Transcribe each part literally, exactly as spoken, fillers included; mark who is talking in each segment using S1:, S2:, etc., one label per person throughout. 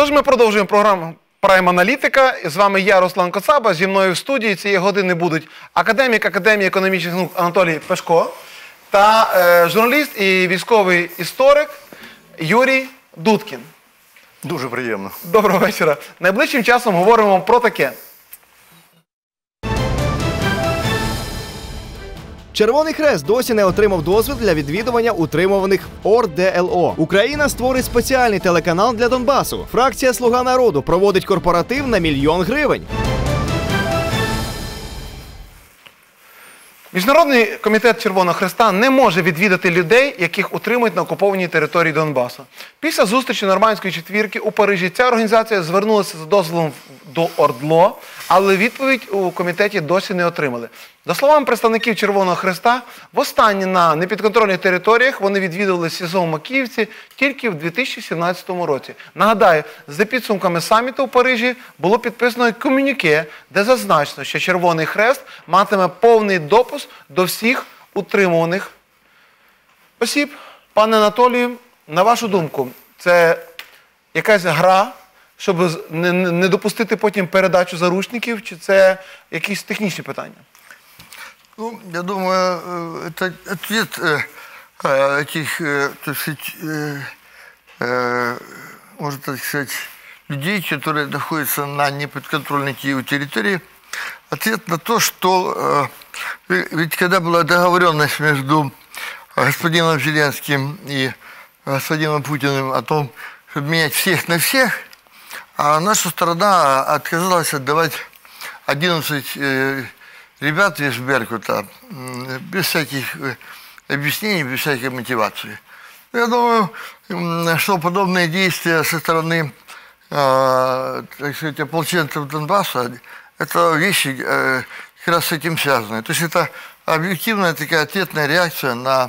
S1: Тож ми продовжуємо програму Прайм Аналітика. З вами я, Руслан Коцаба. Зі мною в студії цієї години будуть академік Академії економічних наук Анатолій Пешко та е, журналіст і військовий історик Юрій Дудкін.
S2: Дуже приємно.
S1: Доброго вечора. Найближчим часом говоримо про таке.
S3: Червоний Хрест досі не отримав дозвіл для відвідування утримуваних ОРДЛО. Україна створить спеціальний телеканал для Донбасу. Фракція «Слуга народу» проводить корпоратив на мільйон гривень.
S1: Міжнародний комітет Червоного Хреста не може відвідати людей, яких утримують на окупованій території Донбасу. Після зустрічі Нормандської четвірки у Парижі ця організація звернулася за дозволом до ОРДЛО, але відповідь у комітеті досі не отримали. За словами представників Червоного Хреста, востаннє на непідконтрольних територіях вони відвідували СІЗО в Макіївці тільки в дві тисячі сімнадцятому році. Нагадаю, за підсумками саміту у Парижі було підписано комюніке, де зазначено, що Червоний Хрест матиме повний допуск до всіх утримуваних осіб. Пане Анатолію, на вашу думку, це якась гра, щоб не, не допустити потім передачу заручників, чи це якісь технічні питання?
S4: Ну, я думаю, это ответ э, этих, э, так сказать, э, э, можно так сказать, людей, которые находятся на неподконтрольной Киеву территории, ответ на то, что э, ведь когда была договоренность между господином Зеленским и господином Путиным о том, чтобы менять всех на всех, а наша сторона отказалась отдавать одиннадцать э, ребят из Беркута без всяких объяснений, без всякой мотивации. Я думаю, что подобные действия со стороны, так сказать, ополченцев Донбасса, это вещи как раз с этим связаны. То есть это объективная такая ответная реакция на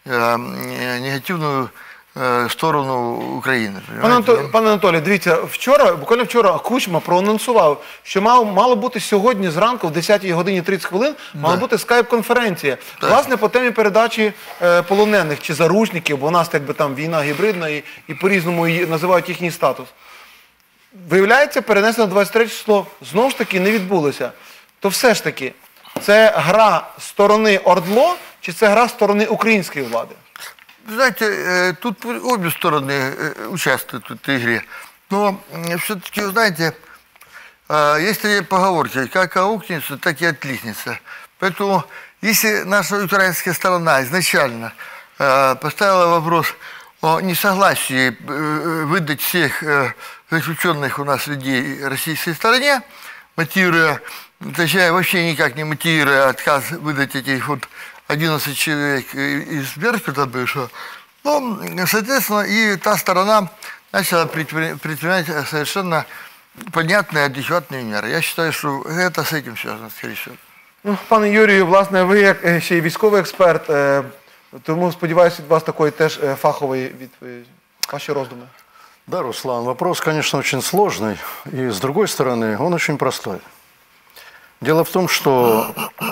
S4: негативную сторону України.
S1: Пане Анатолій, пане Анатолій, дивіться, вчора, буквально вчора Кучма проанонсував, що мало, мало бути сьогодні зранку в десятій годині тридцять хвилин, мала да. бути скайп-конференція. Да. Власне, по темі передачі е, полонених чи заручників, бо у нас якби там війна гібридна і, і по-різному називають їхній статус. Виявляється, перенесено на двадцять третє число, знову ж таки не відбулося. То все ж таки, це гра сторони ОРДЛО чи це гра сторони української влади?
S4: Знаете, тут обе стороны участвуют в этой игре. Но все-таки, знаете, есть такие поговорки, как аукнется, так и отличница. Поэтому, если наша украинская сторона изначально поставила вопрос о несогласии выдать всех заключенных у нас людей российской стороне, мотивируя, точнее, вообще никак не мотивируя отказ выдать этих вот одиннадцать человек из Беркута бывшего, ну, соответственно, и та сторона начала предпринимать совершенно понятные, адекватные меры. Я считаю, что это с этим связано, скорее всего.
S1: Ну, пане Юрію, власне, ви як ще й військовий експерт, тому сподіваюся, від вас такої теж фахової відповіді. Ваші роздуми.
S2: Да, Руслан, вопрос, конечно, очень сложный, и с другой стороны, он очень простой. Дело в том, что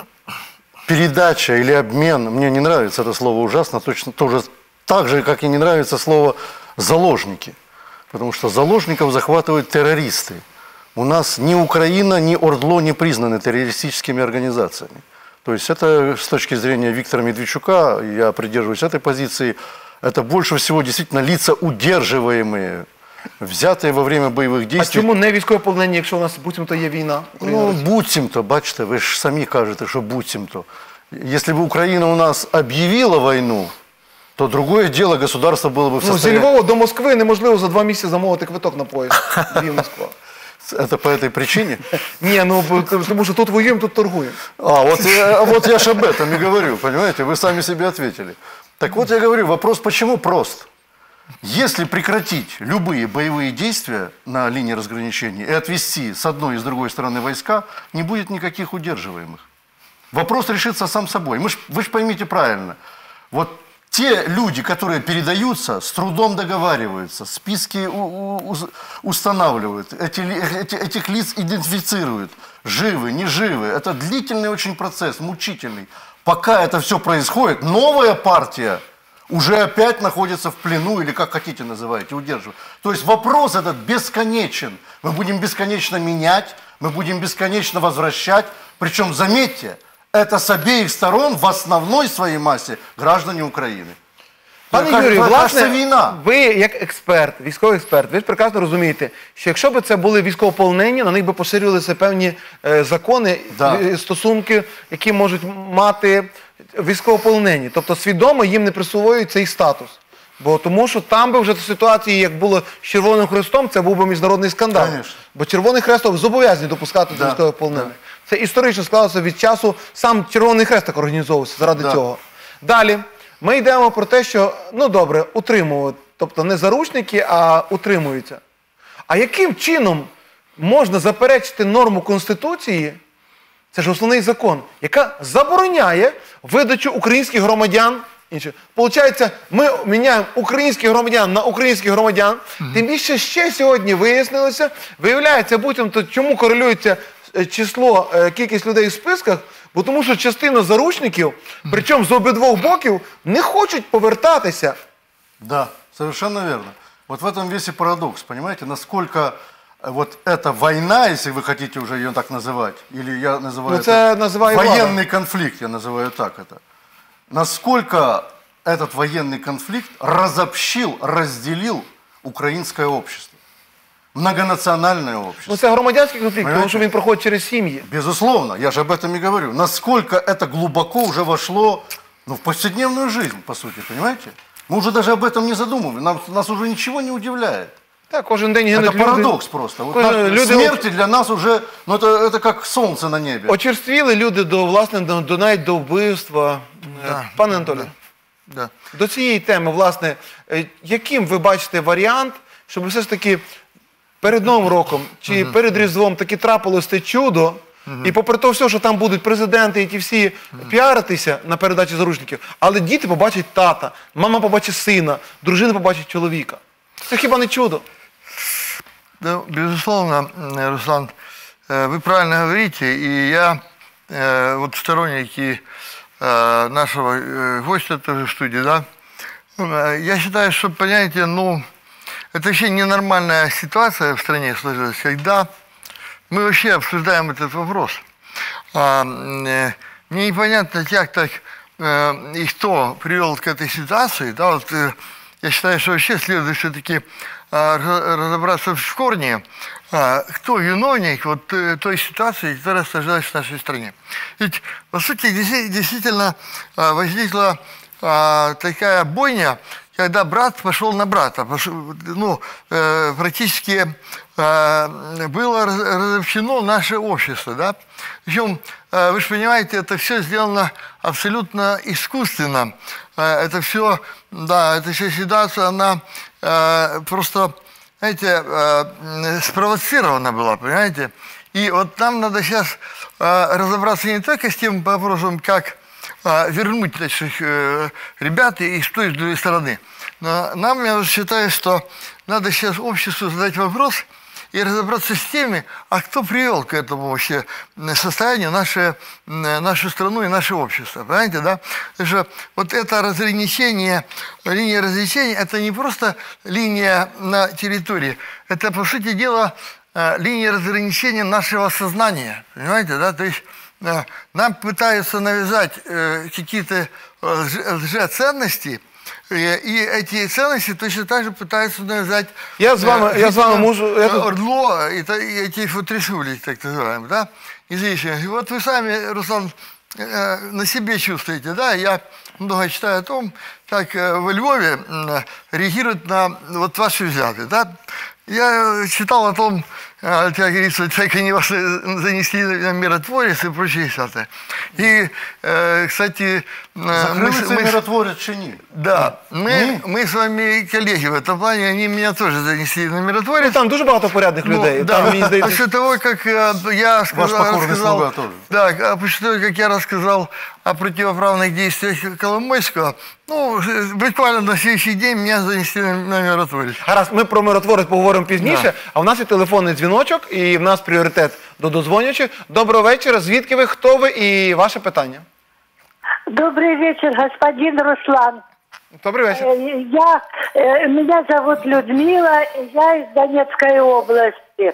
S2: передача или обмен, мне не нравится это слово ужасно, точно тоже так же, как и не нравится слово «заложники». Потому что заложников захватывают террористы. У нас ни Украина, ни ОРДЛО не признаны террористическими организациями. То есть это с точки зрения Виктора Медведчука, я придерживаюсь этой позиции, это больше всего действительно лица удерживаемые, взятые во время бойових дій.
S1: А чому не військовополонені, якщо у нас буцімто є війна?
S2: Ну, буцімто, бачите, ви ж самі кажете, що буцімто. Якщо б Україна у нас об'явила війну, то другое дело, государство было бы в состоянии...
S1: Ну, зі Львова до Москви неможливо за два місяці замовити квиток на поїзд. Львів-Москва.
S2: Это по этой причине?
S1: Ні, ну, потому что тут воюем, тут торгуем.
S2: А, вот я, вот я же об этом и говорю, понимаете, вы сами себе ответили. Так вот я говорю, вопрос почему прост? Если прекратить любые боевые действия на линии разграничения и отвести с одной и с другой стороны войска, не будет никаких удерживаемых. Вопрос решится сам собой. Мы ж, вы же поймите правильно, вот те люди, которые передаются, с трудом договариваются, списки у, у, устанавливают, эти, эти, этих лиц идентифицируют, живы, не живы. Это длительный очень процесс, мучительный. Пока это все происходит, новая партия уже опять находится в плену, или как хотите называйте, удерживают. То есть вопрос этот бесконечен. Мы будем бесконечно менять, мы будем бесконечно возвращать. Причем, заметьте, это с обеих сторон в основной своей массе граждане Украины.
S1: Пане
S2: Яка-
S1: Юрію,
S2: яка
S1: власне,
S2: це війна?
S1: ви як експерт, військовий експерт, ви ж прекрасно розумієте, що якщо б це були військовополонені, на них би поширювалися певні е, закони,
S2: Да.
S1: е, стосунки, які можуть мати військовополонені. Тобто свідомо їм не присвоюють цей статус. Бо тому що там би вже ситуації, як було з Червоним Хрестом, це був би міжнародний скандал.
S2: Конечно.
S1: Бо Червоний Хрест зобов'язаний допускати до
S2: Да,
S1: військовополонених. Це історично склалося від часу, сам Червоний Хрест так організовувався заради
S2: Да.
S1: цього. Далі, ми йдемо про те, що, ну добре, утримують, тобто не заручники, а утримуються. А яким чином можна заперечити норму Конституції, це ж основний закон, яка забороняє видачу українських громадян інших. Получається, ми міняємо українських громадян на українських громадян, тим більше ще сьогодні вияснилося, виявляється, будь-то чому корелюється е, число, е, кількість людей в списках, бо тому що частина заручників, причому з обидвох боків, не хочуть повертатися.
S2: Да, совершенно верно. Вот в этом весь и парадокс, понимаете, насколько э, вот эта война, если вы хотите уже ее так называть, или я называю
S1: Ну,
S2: это
S1: це називає влада.
S2: военный конфликт, я называю так это, насколько этот военный конфликт разобщил, разделил украинское общество, многонациональное общество.
S1: Ну це громадянський конфлікт, тому
S2: Понимаете?
S1: що він проходить через сім'ї.
S2: Безусловно, я же об этом и говорю. Насколько это глубоко уже вошло, ну, в повседневную жизнь, по сути, понимаете? Мы уже даже об этом не задумываем, нам, нас уже ничего не удивляет.
S1: Так, кожен день гинуть
S2: Это
S1: люди.
S2: парадокс просто. Вот
S1: Кожен-
S2: на-
S1: люди
S2: смерти для нас уже, ну это, это как солнце на небе.
S1: Очерствіли люди до, власне, до, до навіть до вбивства. Е,
S4: Да,
S1: Пане Анатолію,
S4: Да.
S1: до цієї теми, власне, е, яким ви бачите варіант, щоб все ж таки перед Новим роком чи перед Різдвом таки трапилось те чудо, і попри те все, що там будуть президенти і ті всі піаритися на передачі заручників, але діти побачать тата, мама побачить сина, дружина побачить чоловіка. Це хіба не чудо?
S4: Да, безусловно, э, Руслан, э, вы правильно говорите, и я э, вот сторонник и, э, нашего э, гостя тоже в студии, да, э, я считаю, что, понимаете, ну, это вообще ненормальная ситуация в стране сложилась, когда мы вообще обсуждаем этот вопрос. А, э, мне непонятно, как так э, и кто привел к этой ситуации, да, вот э, я считаю, что вообще следует все-таки разобраться в корне, а, кто виновник вот э, той ситуации, которая сложилась в нашей стране. Ведь, по сути, деси- действительно а, возникла а, такая бойня, когда брат пошел на брата. Пош- Ну, э, практически э, было раз- разобщено наше общество, да. Причем, э, вы же понимаете, это все сделано абсолютно искусственно. Э, Это все, да, эта вся ситуация, она э, просто, знаете, э, спровоцирована была, понимаете. И вот нам надо сейчас разобраться не только с тем вопросом, как а, вернуть наших э, ребят и с той, и с другой стороны. Но нам, я считаю, что надо сейчас обществу задать вопрос и разобраться с теми, а кто привел к этому вообще состоянию наше, нашу страну и наше общество. Понимаете, да? Потому что вот это разграничение, линия разграничения, это не просто линия на территории, это, по сути дела, э, линия разграничения нашего сознания. Понимаете, да? То есть э, нам пытаются навязать э, какие-то э, лже- лжеценности, и, и эти ценности точно так же пытаются навязать
S1: Я з вами-
S4: э,
S1: я з вами
S4: жителям,
S1: можу- я
S4: э,
S1: тут-
S4: Ордло и, та- и этих вот республик, так называемых, да, независимых. И вот вы сами, Руслан, э, на себе чувствуете, да, я много читаю о том, как э, во Львове э, реагируют на вот ваши взгляды, да. Я читал о том, э, как говорится, как они вас э, занесли на миротворец и прочие саты. И, э, кстати, э, мы, с-
S2: Закрылся
S4: мы с-
S2: миротворец чи ні?
S4: да, мы,
S2: Мы?
S4: мы с вами коллеги в этом плане, они меня тоже занесли на
S1: Ну,
S4: миротворец.
S1: там дуже багато порядних
S4: Ну,
S1: людей.
S4: да.
S1: Там, мені здається,
S4: После того, как э, я сказал,
S2: покорный
S4: рассказал,
S2: слуга тоже.
S4: да, а после того, как я рассказал о противоправных действиях Коломойского, ну, буквально на следующий день меня занесли на, на миротворец.
S1: гаразд, ми про миротворець поговоримо пізніше,
S4: Да.
S1: а в нас є телефонний дзвіночок, і в нас пріоритет до дозвонючих. Доброго вечора, звідки ви, хто ви і ваше питання?
S5: Добрый вечер, господин Руслан.
S1: Добрый вечер.
S5: Э, Я, э, меня зовут Людмила, и я из Донецкой области.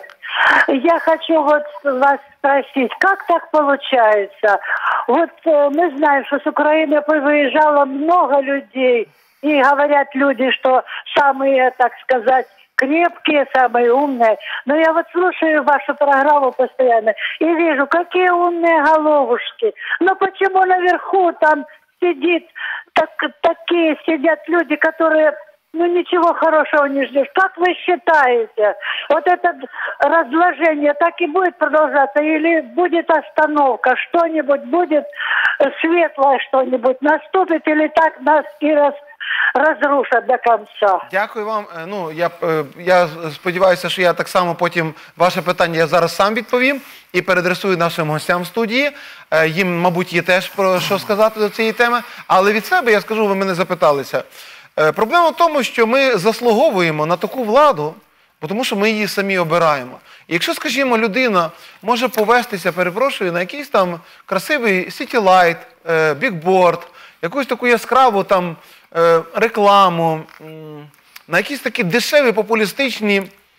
S5: Я хочу вот вас спросить, как так получается? Вот э, мы знаем, что с Украины выезжало много людей, и говорят люди, что самые, так сказать, крепкие, самые умные. Но я вот слушаю вашу программу постоянно и вижу, какие умные головушки. Но почему наверху там сидит, так, такие сидят люди, которые, ну, ничего хорошего не ждешь. Как вы считаете, вот это разложение так и будет продолжаться или будет остановка? Что-нибудь будет светлое, что-нибудь наступит или так нас и раз, разрушат до конца?
S1: Дякую вам. Е, Ну, я, е, я сподіваюся, що я так само потім ваше питання я зараз сам відповім і переадресую нашим гостям в студії. Е, Їм, мабуть, є теж про що сказати до цієї теми. Але від себе я скажу, ви мене запиталися. Е, Проблема в тому, що ми заслуговуємо на таку владу, бо тому що ми її самі обираємо. І якщо, скажімо, людина може повестися, перепрошую, на якийсь там красивий сітілайт, е, бікборд, якусь таку яскраву там е, рекламу, м, на якісь такі дешеві популістичні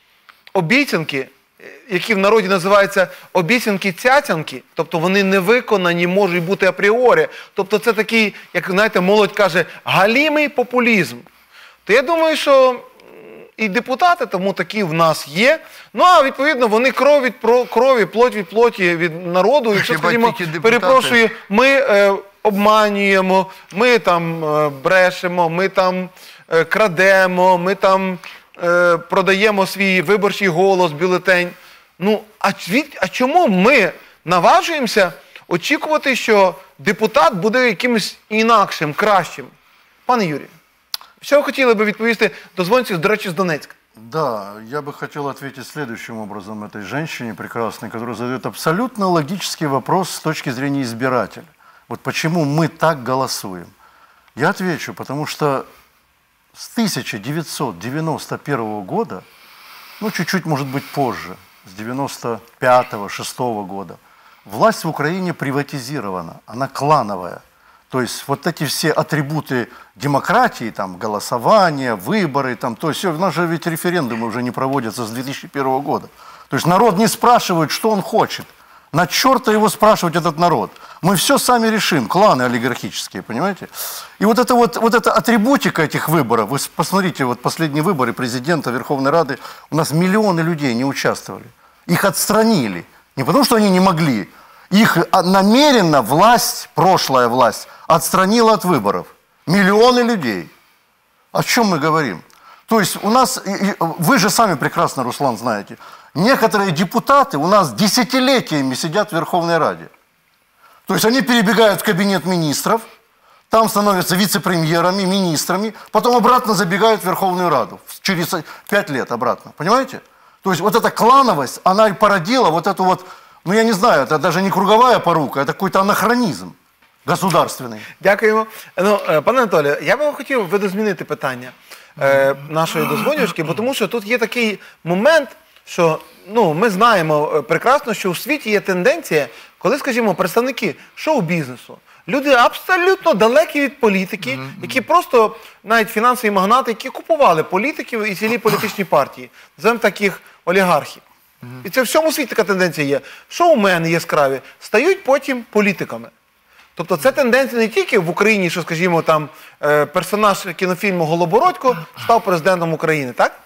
S1: обіцянки, які в народі називаються обіцянки-цяцянки, тобто вони не виконані, можуть бути апріорі. Тобто це такий, як, знаєте, молодь каже, галімий популізм. То я думаю, що і депутати тому такі в нас є. Ну, а відповідно, вони кров від про- крові, плоть від плоті від народу. Якщо,
S4: Хіба
S1: скажімо,
S4: тільки депутати?
S1: перепрошую, ми е, обманюємо, ми там е, брешемо, ми там е, крадемо, ми там е, продаємо свій виборчий голос, бюлетень. Ну, а, від, а чому ми наважуємося очікувати, що депутат буде якимось інакшим, кращим? Пане Юрію, що ви хотіли би відповісти до дзвонців, до речі, з Донецька?
S2: Да, я бы хотел ответить следующим образом этой женщине прекрасной, которая задает абсолютно логический вопрос с точки зрения избирателя. Вот почему мы так голосуем? Я отвечу, потому что с тысяча девятьсот девяносто первого года, ну чуть-чуть, может быть, позже, с девяносто пятого шестого года, власть в Украине приватизирована, она клановая. То есть вот эти все атрибуты демократии, там, голосование, выборы, там, то есть, у нас же ведь референдумы уже не проводятся с две тысячи первого года. То есть народ не спрашивает, что он хочет. На черта его спрашивать этот народ. Мы все сами решим, кланы олигархические, понимаете? И вот это вот, вот эта атрибутика этих выборов, вы посмотрите, вот последние выборы президента, Верховной Рады, у нас миллионы людей не участвовали. Их отстранили. Не потому, что они не могли. Их намеренно власть, прошлая власть, отстранила от выборов. Миллионы людей. О чем мы говорим? То есть у нас, вы же сами прекрасно, Руслан, знаете, некоторые депутаты у нас десятилетиями сидят в Верховной Раде. То есть они перебегают в кабинет министров, там становятся вице-премьерами, министрами, потом обратно забегают в Верховную Раду. Через пять лет обратно. Понимаете? То есть вот эта клановость, она и породила вот эту вот, ну я не знаю, это даже не круговая порука, это какой-то анахронизм государственний.
S1: Дякуємо. Ну, е, пане Анатолію, я би хотів видозмінити питання е, нашої дозвонювачки, бо тому що тут є такий момент, що ну, ми знаємо е, прекрасно, що у світі є тенденція, коли, скажімо, представники шоу-бізнесу, люди абсолютно далекі від політики, які просто, навіть фінансові магнати, які купували політиків і цілі політичні партії, називаємо таких олігархів. І це в всьому світі така тенденція є. Шоумени яскраві стають потім політиками. Тобто це тенденція не тільки в Україні, що, скажімо, там е, персонаж кінофільму Голобородько став президентом України, так?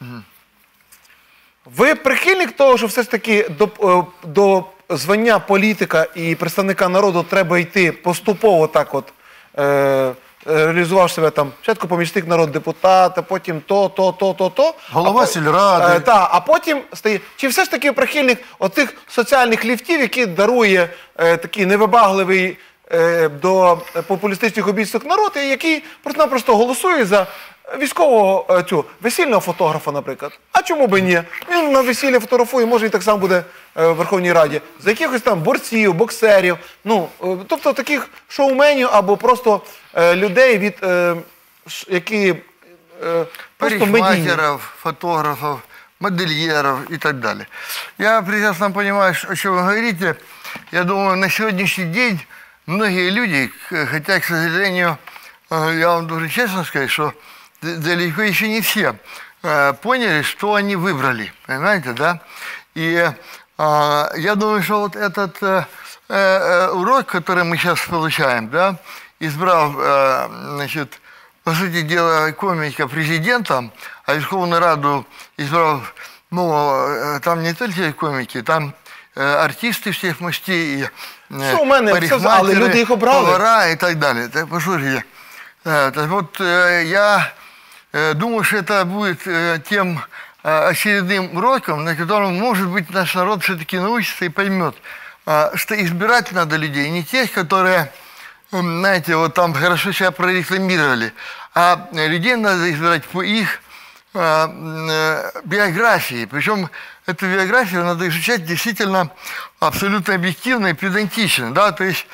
S1: Ви прихильник того, що все ж таки до, е, до звання політика і представника народу треба йти поступово так от, е, реалізував себе там, спочатку помічник народного депутата, потім то, то, то, то, то.
S2: Голова
S1: а,
S2: сільради.
S1: Е, та, а потім стає. Чи все ж таки прихильник оцих соціальних ліфтів, які дарує е, такий невибагливий е, до популістичних обіцянок народ, і який просто-напросто голосує за військового е, цю, весільного фотографа, наприклад. А чому би ні? Він на весіллі фотографує, може і так само буде е, в Верховній Раді. За якихось там борців, боксерів, ну, е, тобто таких шоуменів або просто е, людей, від, е, ш, які е, просто медійні.
S4: Парикмахеров, фотографов, модельеров и так далее. Я прекрасно понимаю, о чем вы говорите. Я думаю, на сегодняшний день многие люди, хотя, к сожалению, я вам должен честно сказать, что далеко еще не все поняли, что они выбрали, понимаете, да? И я думаю, что вот этот урок, который мы сейчас получаем, да, избрав, значит, по сути дела, комика президентом, а Верховную Раду избрав, ну, там не только комики, там артисты всех мастей, и
S1: Що у мене? Але люди їх обрали.
S4: повара и так далее. Так, послушайте, так вот я думаю, что это будет тем очередным уроком, на котором, может быть, наш народ все-таки научится и поймет, что избирать надо людей, не тех, которые, знаете, вот там хорошо себя прорекламировали, а людей надо избирать по их биографии. Причем эту биографию надо изучать действительно абсолютно объективно и педантично. Да? То есть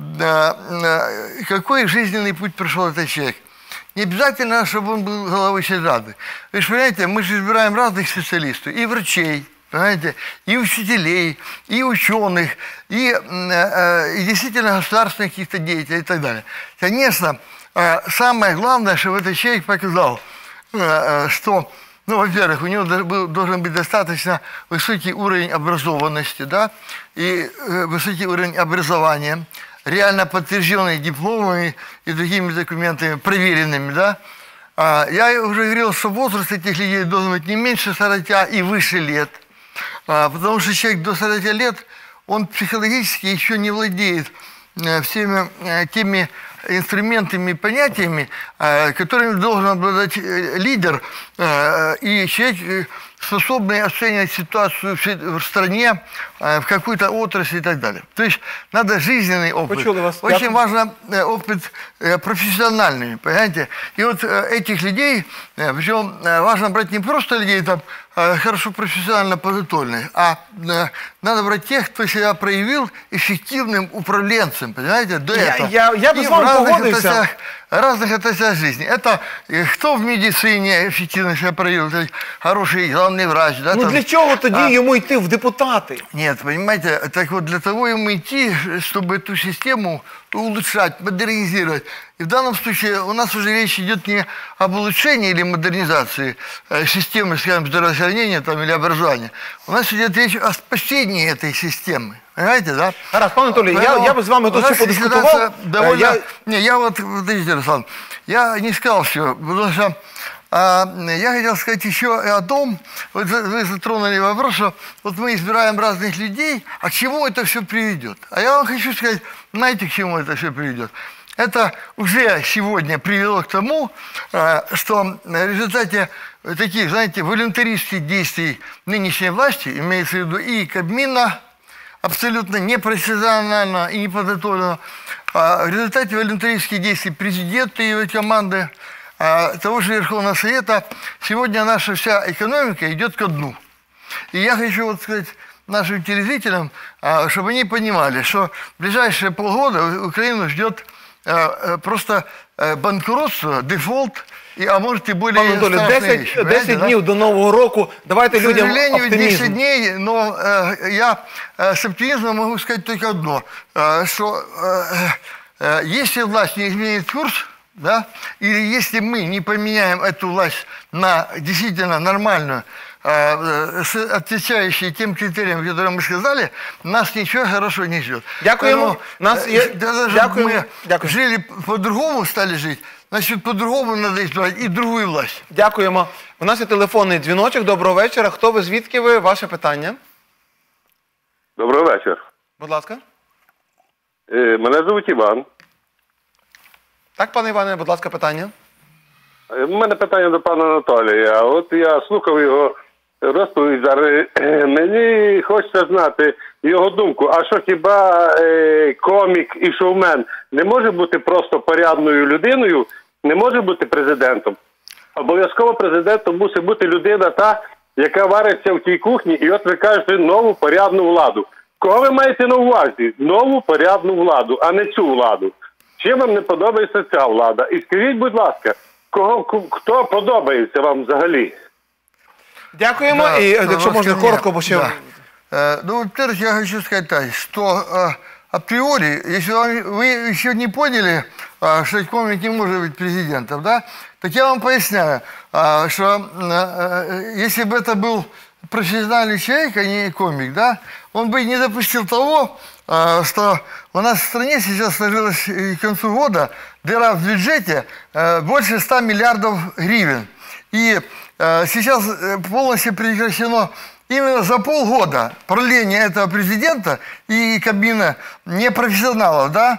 S4: какой жизненный путь прошел этот человек. Не обязательно, чтобы он был головой Сельрады. Вы же понимаете, мы же избираем разных специалистов. И врачей, понимаете, и учителей, и ученых, и, и действительно государственных каких-то деятелей и так далее. Конечно, самое главное, чтобы этот человек показал, что, ну, во-первых, у него должен быть достаточно высокий уровень образованности, да, и высокий уровень образования, реально подтвержденный дипломами и другими документами, проверенными, да. Я уже говорил, что возраст этих людей должен быть не меньше сорока и выше лет, потому что человек до сорока лет, он психологически еще не владеет всеми теми инструментами и понятиями, которыми должен обладать лидер и человек, способный оценивать ситуацию в стране, в какой-то отрасли и так далее. То есть надо жизненный опыт. Очень важно опыт профессиональный, понимаете? И вот этих людей, причем важно брать не просто людей там хорошо профессионально подготовленных, а надо брать тех, кто себя проявил эффективным управленцем, понимаете, до
S1: я,
S4: этого.
S1: Я, я бы с вами погодився.
S4: Разных отраслях жизни. Это кто в медицине эффективно себя проявил, хороший главный врач. Да,
S1: ну
S4: там,
S1: для чего тоді
S4: а,
S1: йому йти в депутати?
S4: Нет, понимаете, так вот для того ему идти, чтобы эту систему улучшать, модернизировать. И в данном случае у нас уже речь идет не об улучшении или модернизации э, системы, скажем, здравоохранения там, или образования. У нас идет речь о спасении этой системы. Понимаете, да?
S1: Гаразд, пане Анатолій, я, я бы с вами тут все подискутував.
S4: Довольно... Я... Не, я вот, подождите, Руслан, я не сказал все, потому что а, я хотел сказать еще о том, вот вы затронули вопрос, что вот мы избираем разных людей, а к чему это все приведет? А я вам хочу сказать, знаете, к чему это все приведет? Это уже сегодня привело к тому, что в результате таких, знаете, волюнтаристских действий нынешней власти, имеется в виду и Кабмина, абсолютно непрофессионально и неподготовленно, в результате волюнтаристских действий президента и его команды, того же Верховного Совета, сегодня наша вся экономика идет ко дну. И я хочу вот сказать нашим телезрителям, чтобы они понимали, что в ближайшие полгода Украину ждет просто банкротство, дефолт, и, а может и более страшные вещи.
S1: десять днів да? До Нового року. Давайте
S4: К
S1: людям
S4: сожалению,
S1: оптимизм.
S4: десять дней, но э, я э, с оптимизмом могу сказать только одно, э, что э, э, если власть не изменит курс, да, или если мы не поменяем эту власть на действительно нормальную, э, отвечающую тем критериям, которые мы сказали, нас ничего хорошего не ждет.
S1: Дякуємо. Нас є...
S4: Даже
S1: Дякуємо.
S4: мы
S1: Дякуємо.
S4: жили по-другому, стали жить, значит, по-другому надо избрать и другую власть.
S1: Дякуємо. У нас є телефонний дзвіночок. Доброго вечора. Хто ви, звідки ви? Ваше питання?
S6: Доброго вечора.
S1: Будь ласка.
S6: Е, мене звуть Іван.
S1: Так, пане Іване, будь ласка, питання.
S6: У мене питання до пана Анатолія. От я слухав його розповідь зараз. Мені хочеться знати його думку. А що хіба е, комік і шоумен не може бути просто порядною людиною, не може бути президентом? Обов'язково президентом мусить бути людина та, яка вариться в тій кухні, і от ви кажете нову порядну владу. Кого ви маєте на увазі? Нову порядну владу, а не цю владу. Чим вам не подобається ця влада? І скажіть, будь ласка, кого, хто подобається вам взагалі?
S1: Дякуємо.
S4: Да,
S1: і якщо можна коротко, бо ще...
S4: Да. Э, ну, во-первых, я хочу сказать так, что э, априори, если вам- вы еще не поняли, а, что комик не может быть президентом, да, так я вам поясняю, а, что а, а, если бы это был профессиональный человек, а не комик, да, он бы не допустил того, а, что у нас в стране сейчас сложилась и к концу года дыра в бюджете а, больше ста миллиардов гривен. И а, сейчас э, полностью прекращено именно за полгода правления этого президента и кабины непрофессионалов, да,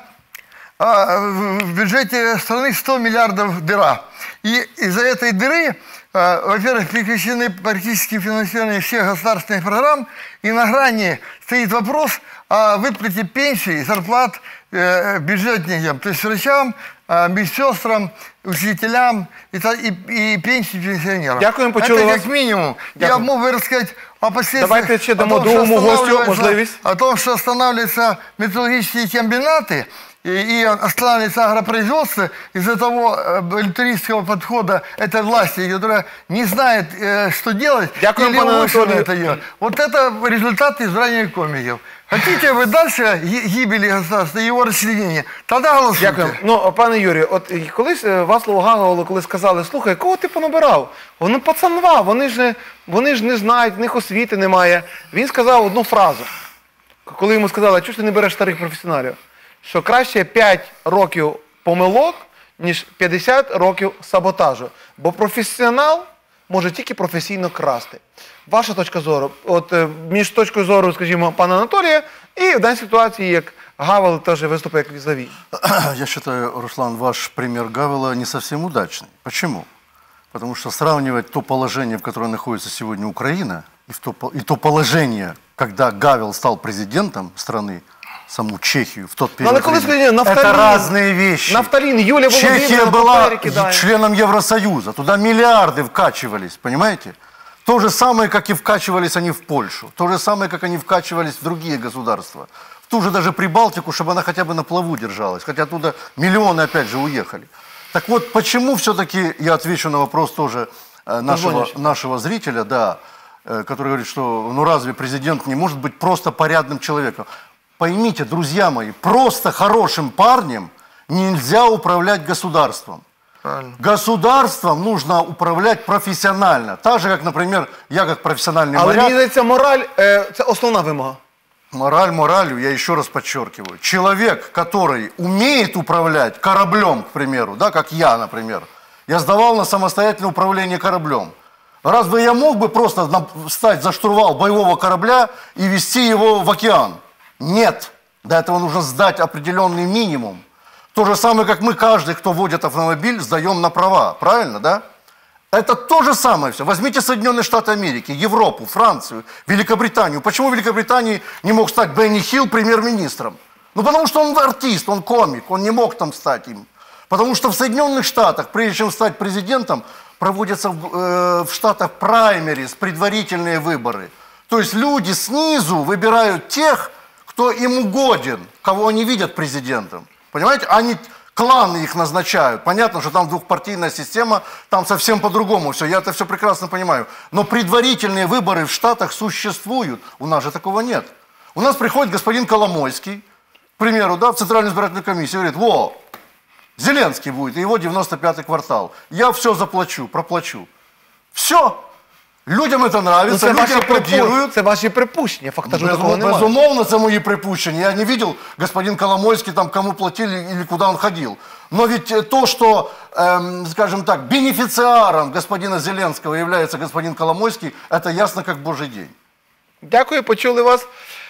S4: а в бюджете страны сто миллиардов дыра. И из-за этой дыры, а, во-первых, прекращены практически финансирование всех государственных программ, и на грани стоит вопрос о выплате пенсий, зарплат э, бюджетникам, то есть врачам, а, медсестрам, учителям и, та- и, и пенсии пенсионерам.
S1: Дякуємо, почули
S4: Это
S1: вас.
S4: как минимум. Я
S1: Дякую.
S4: мог бы рассказать о последствиях,
S1: Давайте ще
S4: о
S1: дамо
S4: том, что
S1: другому гостю
S4: останавливаются-
S1: можливість.
S4: о том, что останавливаются металлургические комбинаты и, и останавливается агропроизводство из-за того э, волюнтаристского подхода этой власти, которая не знает, э, что делать,
S1: Дякую,
S4: или
S1: пане
S4: умышленно
S1: Анатолію.
S4: это делать. Вот это результат избрания комиков. Хотите вы дальше ги- гибели государства, его расчленения, тогда голосуйте.
S1: Дякую. Ну, пане Юрію, от і колись е, Вацлаву Гавелу, коли сказали, слухай, кого ти понабирав? Вони пацанва, вони ж, не, вони ж не знають, в них освіти немає. Він сказав одну фразу, коли йому сказали, чого ж ти не береш старих професіоналів? Що краще п'ять років помилок, ніж п'ятдесят років саботажу. Бо професіонал може тільки професійно красти. Ваша точка зору, от е, між точкою зору, скажімо, пана Анатолія, і в даній ситуації, як Гавел теж виступає як візаві.
S2: Я считаю, Руслан, ваш пример Гавела не совсем удачный. Почему? Потому что сравнивать то положение, в котором находится сегодня Украина, и, в то, по- и то положение, когда Гавел стал президентом страны, саму Чехию в тот
S1: Ну,
S2: период
S1: але коли
S2: времени,
S1: сказали, нафталін,
S2: это разные вещи.
S1: Нафталін, Юлія
S2: Чехия
S1: Володимирівна
S2: была
S1: папери кидає.
S2: членом Евросоюза, туда миллиарды вкачивались, понимаете? То же самое, как и вкачивались они в Польшу, то же самое, как они вкачивались в другие государства, в ту же даже Прибалтику, чтобы она хотя бы на плаву держалась, хотя оттуда миллионы опять же уехали. Так вот, почему все-таки, я отвечу на вопрос тоже э, нашего,
S1: Позвонящий.
S2: нашего зрителя, да, э, который говорит, что ну разве президент не может быть просто порядным человеком? Поймите, друзья мои, просто хорошим парнем нельзя управлять государством.
S4: Правильно.
S2: Государством нужно управлять профессионально. Так же, как, например, я как профессиональный
S1: Але мені
S2: моряк,
S1: здається, мораль е, це основна вимога.
S2: мораль моралью, я еще раз подчеркиваю, человек, который умеет управлять кораблем, к примеру, да, как я, например, я сдавал на самостоятельное управление кораблем. Разве я мог бы просто на- встать за штурвал боевого корабля и вести его в океан? Нет. До этого нужно сдать определенный минимум. То же самое, как мы, каждый, кто водит автомобиль, сдаем на права. Правильно, да? Это то же самое все. Возьмите Соединенные Штаты Америки, Европу, Францию, Великобританию. Почему в Великобритании не мог стать Бенни Хилл премьер-министром? Ну, потому что он артист, он комик, он не мог там стать им. Потому что в Соединенных Штатах, прежде чем стать президентом, проводятся в, э, в Штатах праймерис, предварительные выборы. То есть люди снизу выбирают тех, кто им угоден, кого они видят президентом. Понимаете? Они, кланы их назначают. Понятно, что там двухпартийная система, там совсем по-другому все. Я это все прекрасно понимаю. Но предварительные выборы в Штатах существуют. У нас же такого нет. У нас приходит господин Коломойский, к примеру, да, в Центральную избирательную комиссию, говорит, во, Зеленский будет, и его девяносто пятый квартал. Я все заплачу, проплачу. Все. Людям это
S1: Ну,
S2: нравится,
S1: це,
S2: люди
S1: ваші припу...
S2: аплодируют.
S1: це ваші припущення, фактажу такого
S2: Безу-
S1: немає.
S2: Безумовно, це мої припущення. Я не видел, господин Коломойский, там, кому платили или куда он ходил. Но ведь э, то, что, эм, скажем так, бенефициаром господина Зеленского является господин Коломойский, это ясно как божий день.
S1: Дякую, почули вас.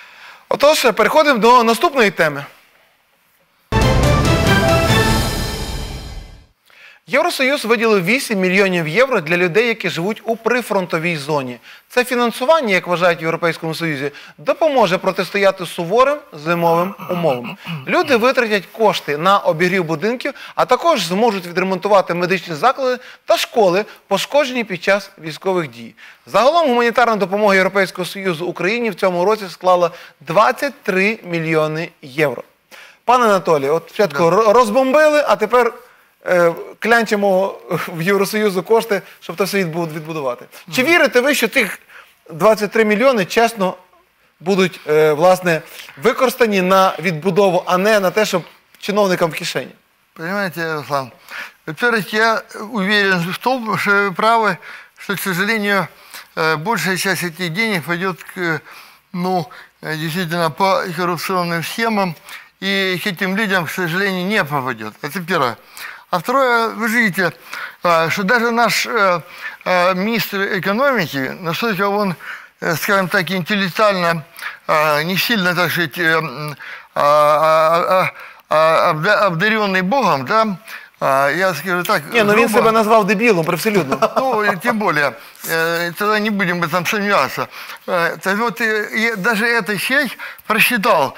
S1: Отож, переходимо до наступної теми. Євросоюз виділив вісім мільйонів євро для людей, які живуть у прифронтовій зоні. Це фінансування, як вважають в Європейському Союзі, допоможе протистояти суворим зимовим умовам. Люди витратять кошти на обігрів будинків, а також зможуть відремонтувати медичні заклади та школи, пошкоджені під час військових дій. Загалом гуманітарна допомога Європейського Союзу Україні в цьому році склала двадцять три мільйони євро. Пане Анатолій, от спочатку розбомбили, а тепер е, клянчимо в Євросоюзу кошти, щоб це все відбу- відбудувати. Чи вірите ви, що тих двадцять три мільйони чесно будуть, е, власне, використані на відбудову, а не на те, щоб чиновникам в кишені?
S4: Понимаете, Руслан, во-первых, я уверен в том, что вы правы, что, к сожалению, э, большая часть этих денег пойдет к, ну, э, действительно по коррупционным схемам, и к этим людям, к сожалению, не попадет. Это первое. А второе, вы же видите, э, что даже наш э, э, министр экономики, насколько он, э, скажем так, интеллектуально, э, не сильно, так сказать, э, э, э, э, обдаренный Богом, да, я скажу так...
S1: Не, ну
S4: грубо,
S1: він себе назвав дебілом, привселюдно.
S4: Ну, тем более, тогда не будем в этом сомневаться. Так вот, даже этот человек просчитал,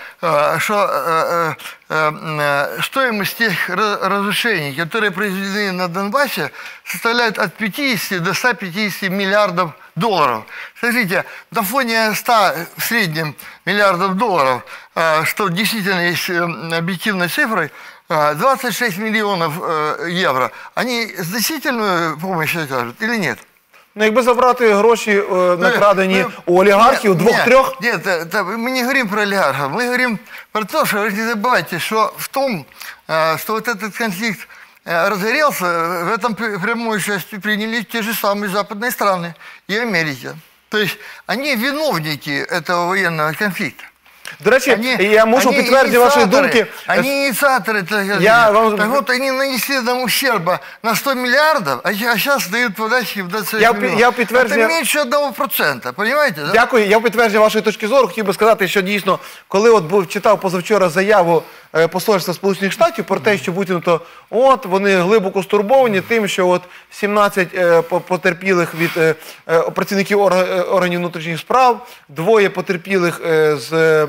S4: что стоимость тех разрушений, которые произведены на Донбассе, составляет от пятидесяти до ста пятидесяти миллиардов долларов. Скажите, на фоне ста в среднем миллиардов долларов, что действительно есть объективной цифрой, двадцать шесть миллионов евро, они значительную помощь окажут или нет?
S1: Ну, якби забрати гроші е, накрадені у олігархів, двох-трьох...
S4: Нет, нет, мы не говорим про олигархов, мы говорим про то, что вы не забывайте, что в том, что вот этот конфликт разгорелся, в этом прямое участие приняли те же самые западные страны и Америка. То есть они виновники этого военного конфликта.
S1: До речі,
S4: Они,
S1: я можу
S4: они
S1: підтвердити ваші думки.
S4: Они инициаторы, так,
S1: Я вам...
S4: так вот, они нанесли нам ущерба на сто миллиардов, а сейчас дают подачки в двадцать
S1: я,
S4: миллионов.
S1: я підтвердження...
S4: Это меньше одного процента, понимаете? Да?
S1: Дякую. Я в підтвердження вашої точки зору хотів би сказати, що дійсно, коли от був читав позавчора заяву е, посольства Сполучених Штатів про те, що буцімто от вони глибоко стурбовані тим, що от сімнадцять е, потерпілих від е, е, працівників органів внутрішніх справ, двоє потерпілих е, з е,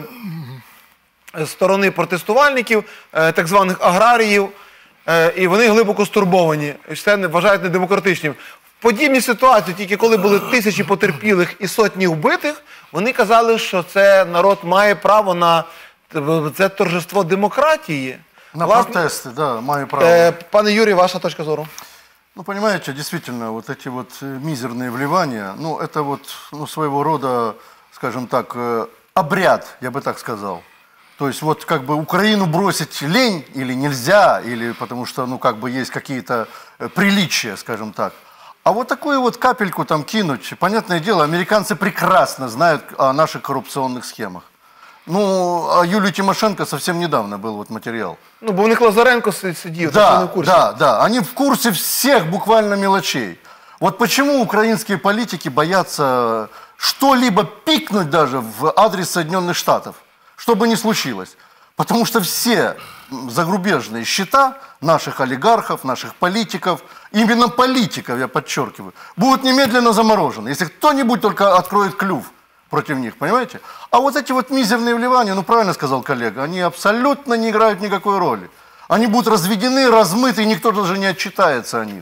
S1: сторони протестувальників, е, так званих аграріїв, е, і вони глибоко стурбовані, і все вважають недемократичним. В подібній ситуації, тільки коли були тисячі потерпілих і сотні вбитих, вони казали, що це народ має право на це торжество демократії.
S2: На
S1: Власне,
S2: протесты, да, маю право.
S1: Е, пане Юрій, ваша точка зору?
S2: Ну, понимаете, действительно, вот эти вот мизерные вливания, ну, это вот ну, своего рода, скажем так, э, обряд, я бы так сказал. То есть вот как бы Украину бросить лень или нельзя, или потому что, ну, как бы есть какие-то э, приличия, скажем так. А вот такую вот капельку там кинуть, понятное дело, американцы прекрасно знают о наших коррупционных схемах. Ну, а Юлию Тимошенко совсем недавно был вот материал.
S1: Ну, бо у них Лазаренко сидів, так
S2: Да,
S1: вони в курсі.
S2: да, да, они в курсе всех буквально мелочей. Вот почему украинские политики боятся что-либо пикнуть даже в адрес Соединенных Штатов, что бы ни случилось. Потому что все загрубежные счета наших олигархов, наших политиков, именно политиков, я подчеркиваю, будут немедленно заморожены, если кто-нибудь только откроет клюв против них, понимаете? А вот эти вот мизерные вливания, ну правильно сказал коллега, они абсолютно не играют никакой роли. Они будут разведены, размыты, и никто даже не отчитается о них.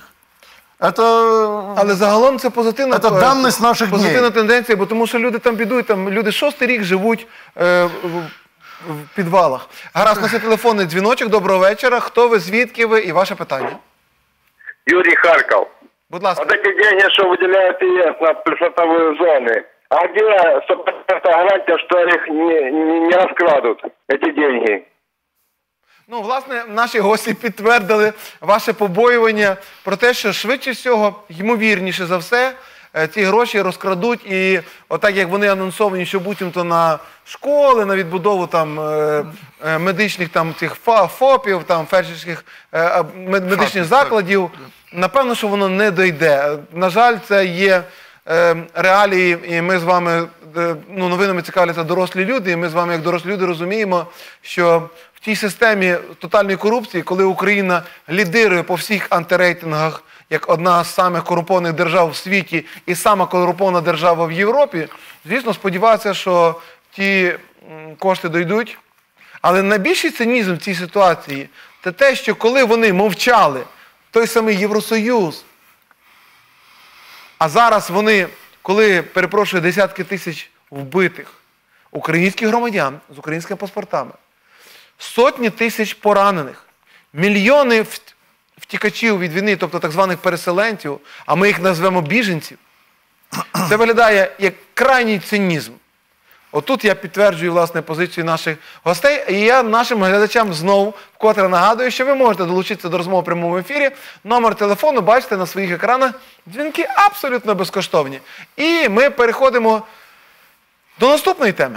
S2: Это...
S1: Але загалом це позитивна,
S2: Це даність наших
S1: позитивна
S2: днів.
S1: тенденція, бо тому що люди там бідують, там люди шостий рік живуть е, в, в підвалах. Гаразд, у нас є телефонний дзвіночок, доброго вечора. Хто ви, звідки ви і ваше питання?
S6: Юрий Харьков.
S1: Будь ласка.
S6: Вот эти деньги, что выделяют ЕС на прифронтовые зоны, а где стопроцентная гарантия, что их не, не, не раскрадут, эти деньги?
S1: Ну, власне, наші гості підтвердили ваше побоювання про те, що швидше всього, ймовірніше за все, ці гроші розкрадуть і отак, як вони анонсовані, що буцімто на школи, на відбудову там медичних там цих ФОПів, там фельдшерських медичних закладів, напевно, що воно не дойде. На жаль, це є реалії, і ми з вами, ну, новинами цікавляться дорослі люди, і ми з вами, як дорослі люди, розуміємо, що в тій системі тотальної корупції, коли Україна лідирує по всіх антирейтингах, як одна з самих корумпованих держав в світі і сама корумпована держава в Європі, звісно, сподіваюся, що ті кошти дійдуть. Але найбільший цинізм в цій ситуації – це те, що коли вони мовчали, той самий Євросоюз, а зараз вони, коли, перепрошую, десятки тисяч вбитих українських громадян з українськими паспортами, сотні тисяч поранених, мільйони втікачів від війни, тобто так званих переселенців, а ми їх назвемо біженців, це виглядає як крайній цинізм. Отут я підтверджую, власне, позицію наших гостей. І я нашим глядачам знову вкотре нагадую, що ви можете долучитися до розмови в прямому ефірі. Номер телефону бачите на своїх екранах. Дзвінки абсолютно безкоштовні. І ми переходимо до наступної теми.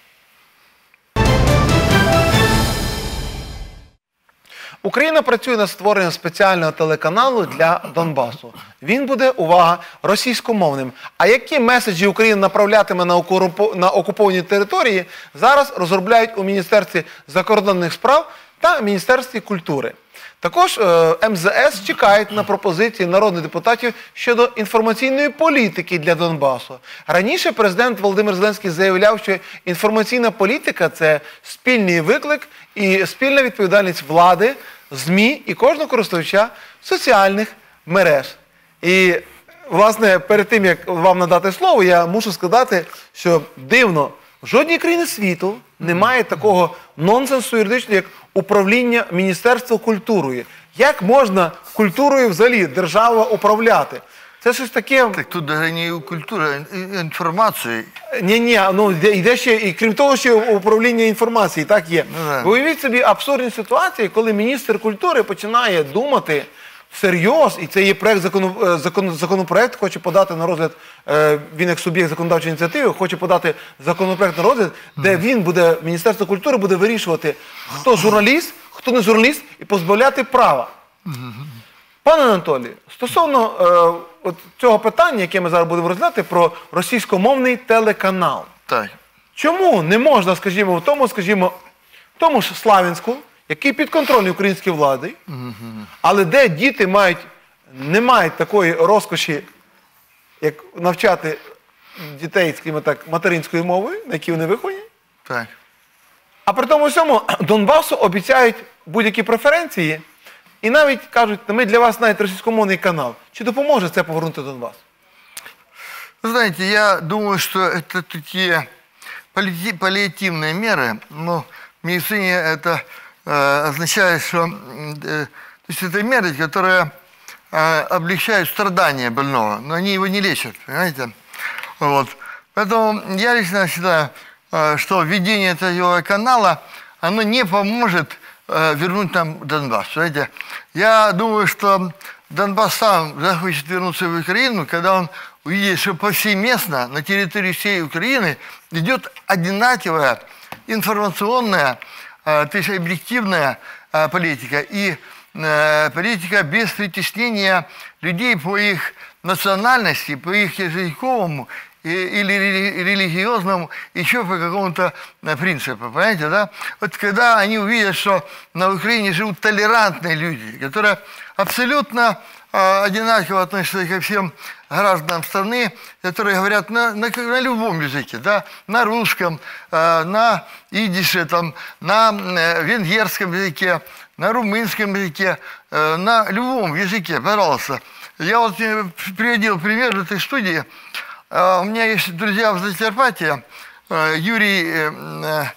S1: Україна працює над створенням спеціального телеканалу для Донбасу. Він буде, увага, російськомовним. А які меседжі Україна направлятиме на, окупо... на окуповані території, зараз розробляють у Міністерстві закордонних справ та Міністерстві культури. Також е, ем зе ес чекають на пропозиції народних депутатів щодо інформаційної політики для Донбасу. Раніше президент Володимир Зеленський заявляв, що інформаційна політика – це спільний виклик і спільна відповідальність влади, ЗМІ і кожного користувача соціальних мереж. І, власне, перед тим, як вам надати слово, я мушу сказати, що дивно, в жодній країні світу немає такого нонсенсу юридичного, як управління Міністерства культурою. Як можна культурою взагалі держава управляти? Це щось таке...
S4: Так тут даже не культура, а інформація.
S1: Ні-ні, ну йде ще, і крім того, ще управління інформації, так є.
S4: Ну, да.
S1: Ви уявіть собі абсурдні ситуації, коли міністр культури починає думати всерйоз, і це є проект закону, закон, законопроект, хоче подати на розгляд, е, він як суб'єкт законодавчої ініціативи, хоче подати законопроект на розгляд, де він буде, Міністерство культури буде вирішувати, хто журналіст, хто не журналіст, і позбавляти права. Пане Анатолію, стосовно е, от цього питання, яке ми зараз будемо розглядати, про російськомовний телеканал.
S4: Так.
S1: Чому не можна, скажімо, в тому, скажімо, в тому ж Славянську, який підконтрольний українській владі, але де діти мають, не мають такої розкоші, як навчати дітей, скажімо так, материнською мовою, на якій вони виховані.
S4: Так.
S1: А при тому всьому Донбасу обіцяють будь-які преференції, і навіть кажуть, ми для вас навіть російськомовний канал. Чи допоможе це повернути Донбас?
S4: Вы знаете, я думаю, что это такие паллиативные меры, но в медицине это э, означает, что э, то есть это меры, которые э, облегчают страдания больного, но они его не лечат, понимаете? Вот. Поэтому я лично считаю, э, что введение этого канала, оно не поможет э, вернуть нам Донбасс, понимаете? Я думаю, что Донбасс сам захочет вернуться в Украину, когда он увидит, что повсеместно на территории всей Украины идет одинаковая информационная, то есть объективная политика и политика без притеснения людей по их национальности, по их языковому или религиозному, еще по какому-то принципу, понимаете, да? Вот когда они увидят, что на Украине живут толерантные люди, которые абсолютно э, одинаково относятся ко всем гражданам страны, которые говорят на, на, на любом языке, да? На русском, э, на идише, там, на э, венгерском языке, на румынском языке, э, на любом языке, пожалуйста. Я вот э, приводил пример в этой студии. Uh, у меня есть друзья в Закарпатье, uh, Юрий uh,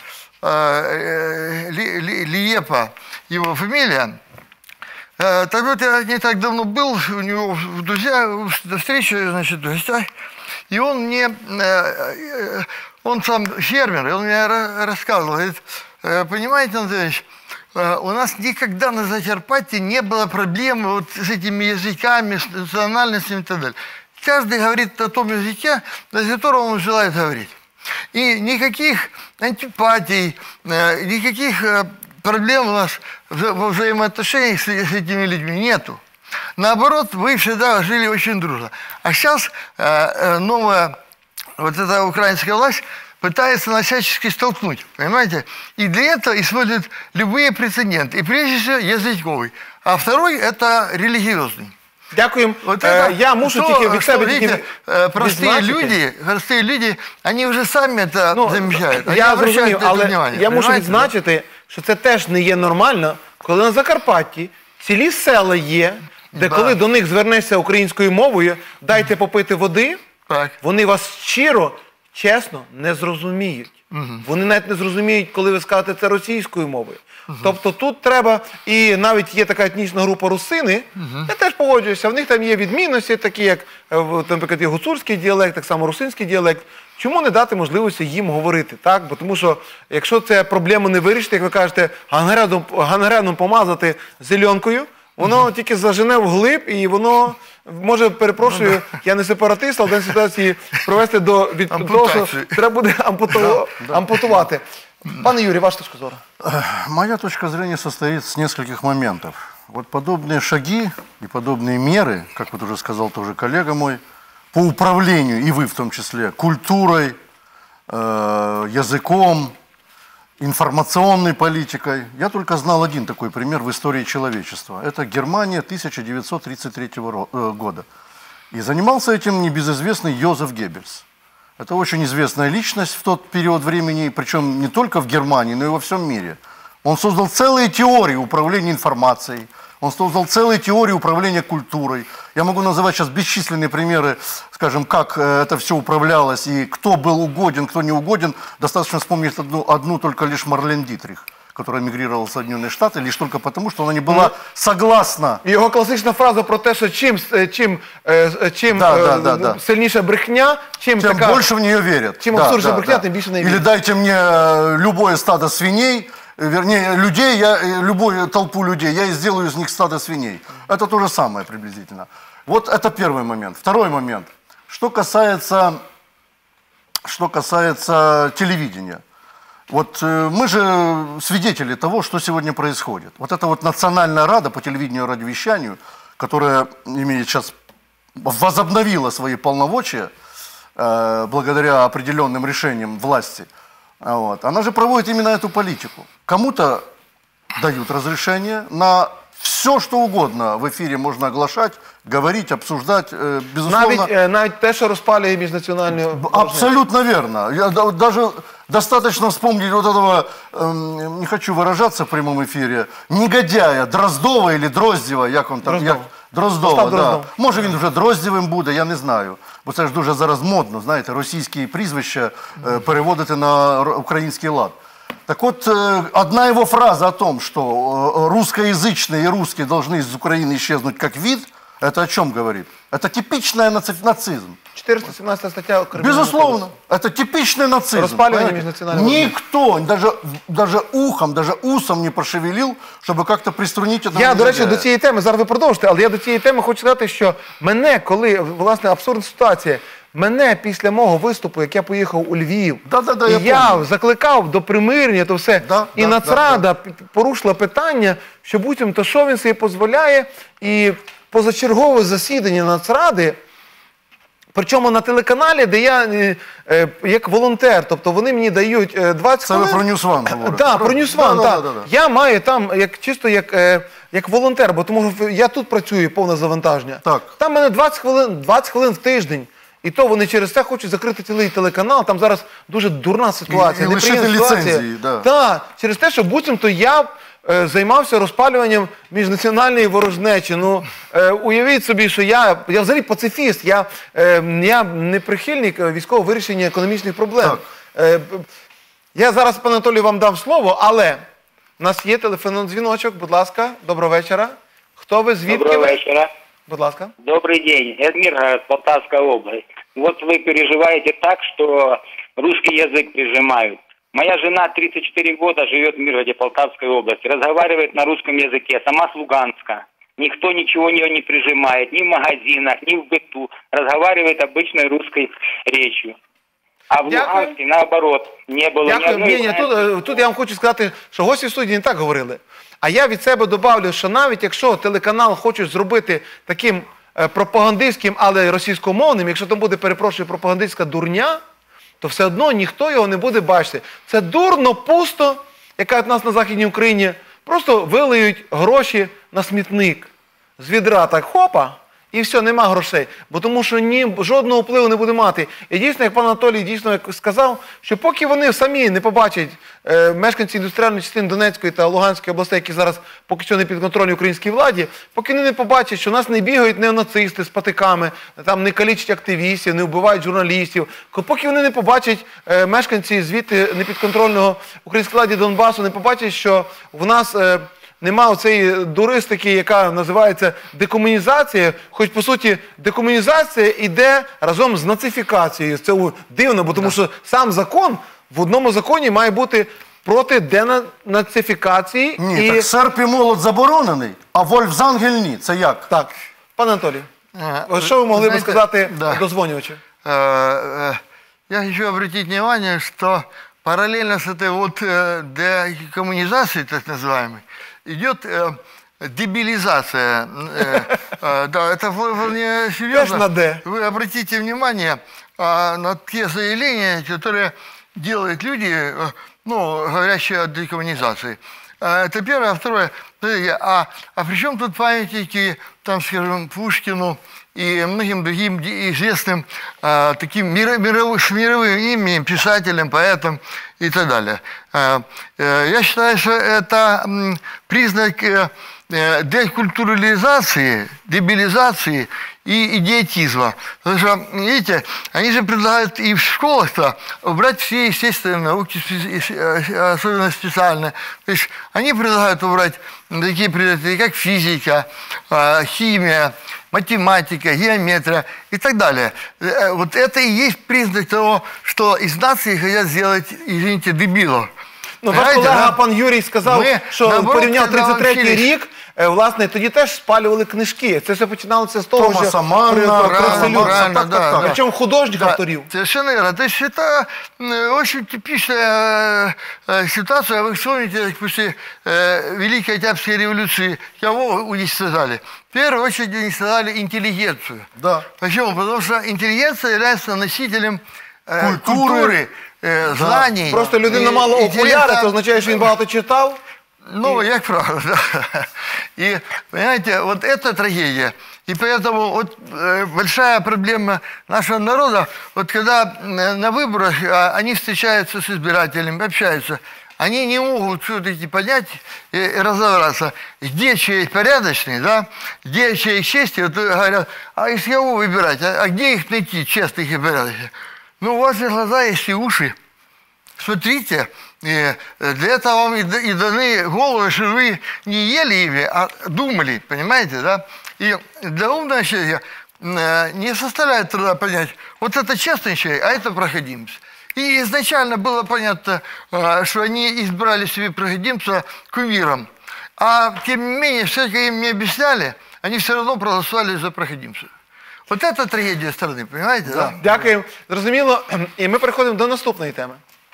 S4: uh, Ли, Ли, Лиепа, его фамилия. Uh, так вот, я не так давно был у него в друзья, на встрече, значит, в гостях, и он мне, uh, он сам фермер, и он мне рассказывал, говорит, понимаете, Андреевич, uh, у нас никогда на Закарпатье не было проблемы вот с этими языками, с национальностями и так далее. Каждый говорит о том языке, на котором он желает говорить. И никаких антипатий, никаких проблем у нас во взаимоотношениях с этими людьми нету. Наоборот, вы всегда жили очень дружно. А сейчас новая вот эта украинская власть пытается нас всячески столкнуть, понимаете? И для этого используют любые прецеденты. И прежде всего языковый. А второй – это религиозный.
S1: Дякуємо.
S4: Вот
S1: е, я мушу
S4: то,
S1: тільки від себе
S4: видите,
S1: тільки
S4: простые люди, простые люди, они вже самі це
S1: ну,
S4: замічають.
S1: Я зрозумів, але
S4: внимание,
S1: я мушу
S4: понимаете?
S1: відзначити, що це теж не є нормально, коли на Закарпатті цілі села є, де
S4: Да.
S1: коли до них звернешся українською мовою, дайте попити води,
S4: Так.
S1: вони вас щиро, чесно не зрозуміють. Вони навіть не зрозуміють, коли ви скажете це російською мовою. Тобто тут треба, і навіть є така етнічна група русини, я теж погоджуюся, в них там є відмінності, такі як, наприклад, є гуцульський діалект, так само русинський діалект. Чому не дати можливості їм говорити, так? Бо тому що, якщо це проблему не вирішити, як ви кажете, гангреном, гангреном помазати зеленкою, воно тільки зажене вглиб, і воно може, перепрошую, я не сепаратист, але в даній ситуації провести до від того, що треба буде ампуту... ампутувати. Пане Юрій, ваша точка зору?
S2: Моя точка зрения состоит с нескольких моментов. Вот подобные шаги и подобные меры, как вот уже сказал тоже коллега мой, по управлению, и вы в том числе, культурой, э, языком, информационной политикой. Я только знал один такой пример в истории человечества. Это Германия тысяча девятьсот тридцать третьего года. И занимался этим небезызвестный Йозеф Геббельс. Это очень известная личность в тот период времени, причем не только в Германии, но и во всем мире. Он создал целые теории управления информацией, он создал целые теории управления культурой. Я могу называть сейчас бесчисленные примеры, скажем, как это все управлялось и кто был угоден, кто не угоден. Достаточно вспомнить одну, одну только лишь Марлен Дитрих, которая мигрировала в Соединенные Штаты, лишь только потому, что она не была согласна.
S1: Його класична фраза про те, що чим, чим, чим
S2: Да, да, да, да.
S1: сильніша брехня, чим,
S2: Тем
S1: така,
S2: больше в нее верят.
S1: чим
S2: Да,
S1: абсурдніша
S2: да,
S1: брехня,
S2: да.
S1: тим більше не
S2: Или
S1: вірять.
S2: дайте мне любое стадо свиней, вернее, людей, я, любую толпу людей, я и сделаю из них стадо свиней. Это то же самое приблизительно. Вот это первый момент. Второй момент. Что касается, что касается телевидения. Вот э, мы же свидетели того, что сегодня происходит. Вот эта вот Национальная рада по телевидению и радиовещанию, которая имеет сейчас, возобновила свои полномочия э, благодаря определенным решениям власти, вот, она же проводит именно эту политику. Кому-то дают разрешение на все, что угодно в эфире можно оглашать, говорить, обсуждать, э, безусловно.
S1: Навіть, е, навіть те, що розпалює міжнаціональну ворожнечу.
S2: Абсолютно верно. Я да- даже достаточно вспомнить вот этого, эм, не хочу выражаться в прямом эфире, негодяя Дроздова или Дроздєва, як он там?
S1: Дроздова.
S2: Як? Дроздова,
S1: Остап
S2: да.
S1: Дроздов.
S2: Може він вже Дроздєвим буде, я не знаю. Бо це ж дуже зараз модно, знаєте, російські прізвища е, переводити на р- український лад. Так вот, э, одна его фраза о том, что э, русскоязычные и русские должны из Украины исчезнуть как вид, это о чем говорит? Это типичный наци- нацизм.
S1: чотириста сімнадцята стаття Кримінального
S2: Безусловно,
S1: кодексу.
S2: это типичный нацизм.
S1: Распаливание
S2: понимаете?
S1: межнационального
S2: Никто, даже, даже ухом, даже усом не пошевелил, чтобы как-то приструнить этого
S1: Я, до речі,
S2: негодяя.
S1: до цієї теми, зараз ви продовжите, але я до цієї теми хочу сказати, що мене, коли, власне, абсурдна ситуація, мене після мого виступу, як я поїхав у Львів,
S2: Да-да-да,
S1: і
S2: я
S1: я
S2: пам'ятаю.
S1: закликав до примирення, то все,
S2: Да,
S1: і
S2: да,
S1: Нацрада п- порушила питання, що буцімто що він собі дозволяє, і позачергове засідання Нацради, причому на телеканалі, де я е, е, як волонтер, тобто вони мені дають е, двадцять
S2: Це ви
S1: хвилин.
S2: про Ньюсван говорите?
S1: Так, про Ньюсван,
S2: Да,
S1: так.
S2: да, да, да.
S1: Я маю там, як, чисто як, е, як волонтер, бо тому що я тут працюю, повне завантаження.
S2: Так.
S1: Там в мене двадцять хвилин, двадцять хвилин в тиждень. І то вони через це хочуть закрити цілий телеканал, там зараз дуже дурна ситуація.
S2: І- і лишити
S1: неприємна ситуація.
S2: ліцензії, да.
S1: Так, через те, що буцімто я е, займався розпалюванням міжнаціональної ворожнечі. Ну, е, уявіть собі, що я, я взагалі пацифіст, я, е, я не прихильник е, військового вирішення економічних проблем.
S2: Так.
S1: Е, б- я зараз, пане Анатолію, вам дам слово, але у нас є телефонний дзвіночок, будь ласка, доброго вечора. Хто ви, звідки
S7: Доброго
S1: ви?
S7: вечера.
S1: Будь ласка.
S7: Добрый день. Эдмир, Полтавская область. Вот вы переживаете так, что русский язык прижимают. Моя жена тридцать четыре года живет в Миргороде, Полтавской области. Разговаривает на русском языке, сама с Луганска. Никто ничего нее не прижимает, ни в магазинах, ни в быту. Разговаривает обычной русской речью. А в
S1: Дякую.
S7: Луганске, наоборот, не было ни
S1: Дякую.
S7: одной...
S1: Ні, ні, тут, е, тут я вам хочу сказати, що гості в студії не так говорили. А я від себе добавлю, що навіть якщо телеканал хочуть зробити таким е, пропагандистським, але російськомовним, якщо там буде, перепрошую, пропагандистська дурня, то все одно ніхто його не буде бачити. Це дурно, пусто, яка в нас на Західній Україні, просто вилиють гроші на смітник. З відра так хопа, І все, нема грошей. Бо тому що ні, жодного впливу не буде мати. І дійсно, як пан Анатолій дійсно сказав, що поки вони самі не побачать, е, мешканці індустріальної частини Донецької та Луганської областей, які зараз поки що не підконтрольні українській владі, поки вони не побачать, що нас не бігають неонацисти з патиками, там не калічать активістів, не вбивають журналістів, поки вони не побачать, е, мешканці звідти непідконтрольного українській владі Донбасу, не побачать, що в нас... Е, нема оцеї дуристики, яка називається декомунізація, хоч, по суті, декомунізація йде разом з нацифікацією. Це дивно, бо тому що сам закон, в одному законі має бути проти денацифікації.
S2: Ні,
S1: і...
S2: так серп і молот заборонений, а Вольфзангель ні. Це як?
S1: Так. Пане Анатолій,
S4: А,
S1: що ви могли
S4: знаете,
S1: би сказати
S4: да.
S1: дозвонювачу?
S4: Э, э, Я хочу обратить внимание, что параллельно с этой вот э, декоммунизацией, так называемой, идет э, дебилизация. Э, э, да, это вполне серьезно.
S1: на «Д».
S4: Вы обратите внимание э, на те заявления, которые делают люди, э, ну, говорящие о декоммунизации. Э, Это первое. А второе, смотрите, а, а при чем тут памятники, там, скажем, Пушкину и многим другим известным э, таким мир, мировым, с мировым именем, писателям, поэтам и так далее. Э, э, я считаю, что это м, признак э, декультурализации, дебилизации и идиотизма. Потому что, видите, они же предлагают и в школах-то убрать все естественные науки, особенно специальные. То есть они предлагают убрать такие предметы, как физика, химия, математика, геометрия и так далее. Вот это и есть признак того, что из нации хотят сделать, извините, дебилов.
S1: Ну, ваш колега пан Юрій сказав,
S4: Ми,
S1: що
S4: наоборот,
S1: порівняв
S4: коли
S1: тридцять третій
S4: навчились-
S1: рік, е, власне, тоді теж спалювали книжки. Це все починалося з того,
S2: Томаса
S1: що
S2: Манна,
S1: при-
S2: правильно,
S1: про Абсолют.
S4: правильно,
S1: Так, так,
S4: да,
S1: так.
S4: да.
S1: Причому художніх
S4: Да,
S1: авторів.
S4: совершенно верно. То есть это м, очень типичная э, ситуация. Вы вспомните, как после э, Великой Октябрьской революции кого уничтожали? В первую очередь уничтожали интеллигенцию.
S2: Да.
S4: Почему? Потому что интеллигенция является носителем э,
S2: Культуры.
S4: культуры, э, знаний.
S1: Просто людина
S4: и
S1: мала окуляри,
S4: интеллекта.
S1: це означає, що він багато читав.
S4: Ну, як правило, да. И, понимаете, вот это трагедия. И поэтому вот э, большая проблема нашего народа, вот когда э, на выборах э, они встречаются с избирателями, общаются, они не могут все-таки понять и, и разобраться, где человек порядочный, да, где человек честный. Вот говорят, а из кого выбирать, а, а где их найти, честных и порядочных? Ну, у вас же глаза есть и уши. Смотрите, э, для этого вам и да- и даны головы, что вы не ели ими, а думали, понимаете, да? И для умного человека э, не составляет труда понять, вот это честный человек, а это проходимец. И изначально было понятно, э, что они избрали себе проходимца кумиром. А тем не менее, все, как им не объясняли, они все равно проголосовали за проходимца. Вот это трагедия страны, понимаете, да?
S1: Дякую. Зрозуміло. І ми переходимо до наступної теми.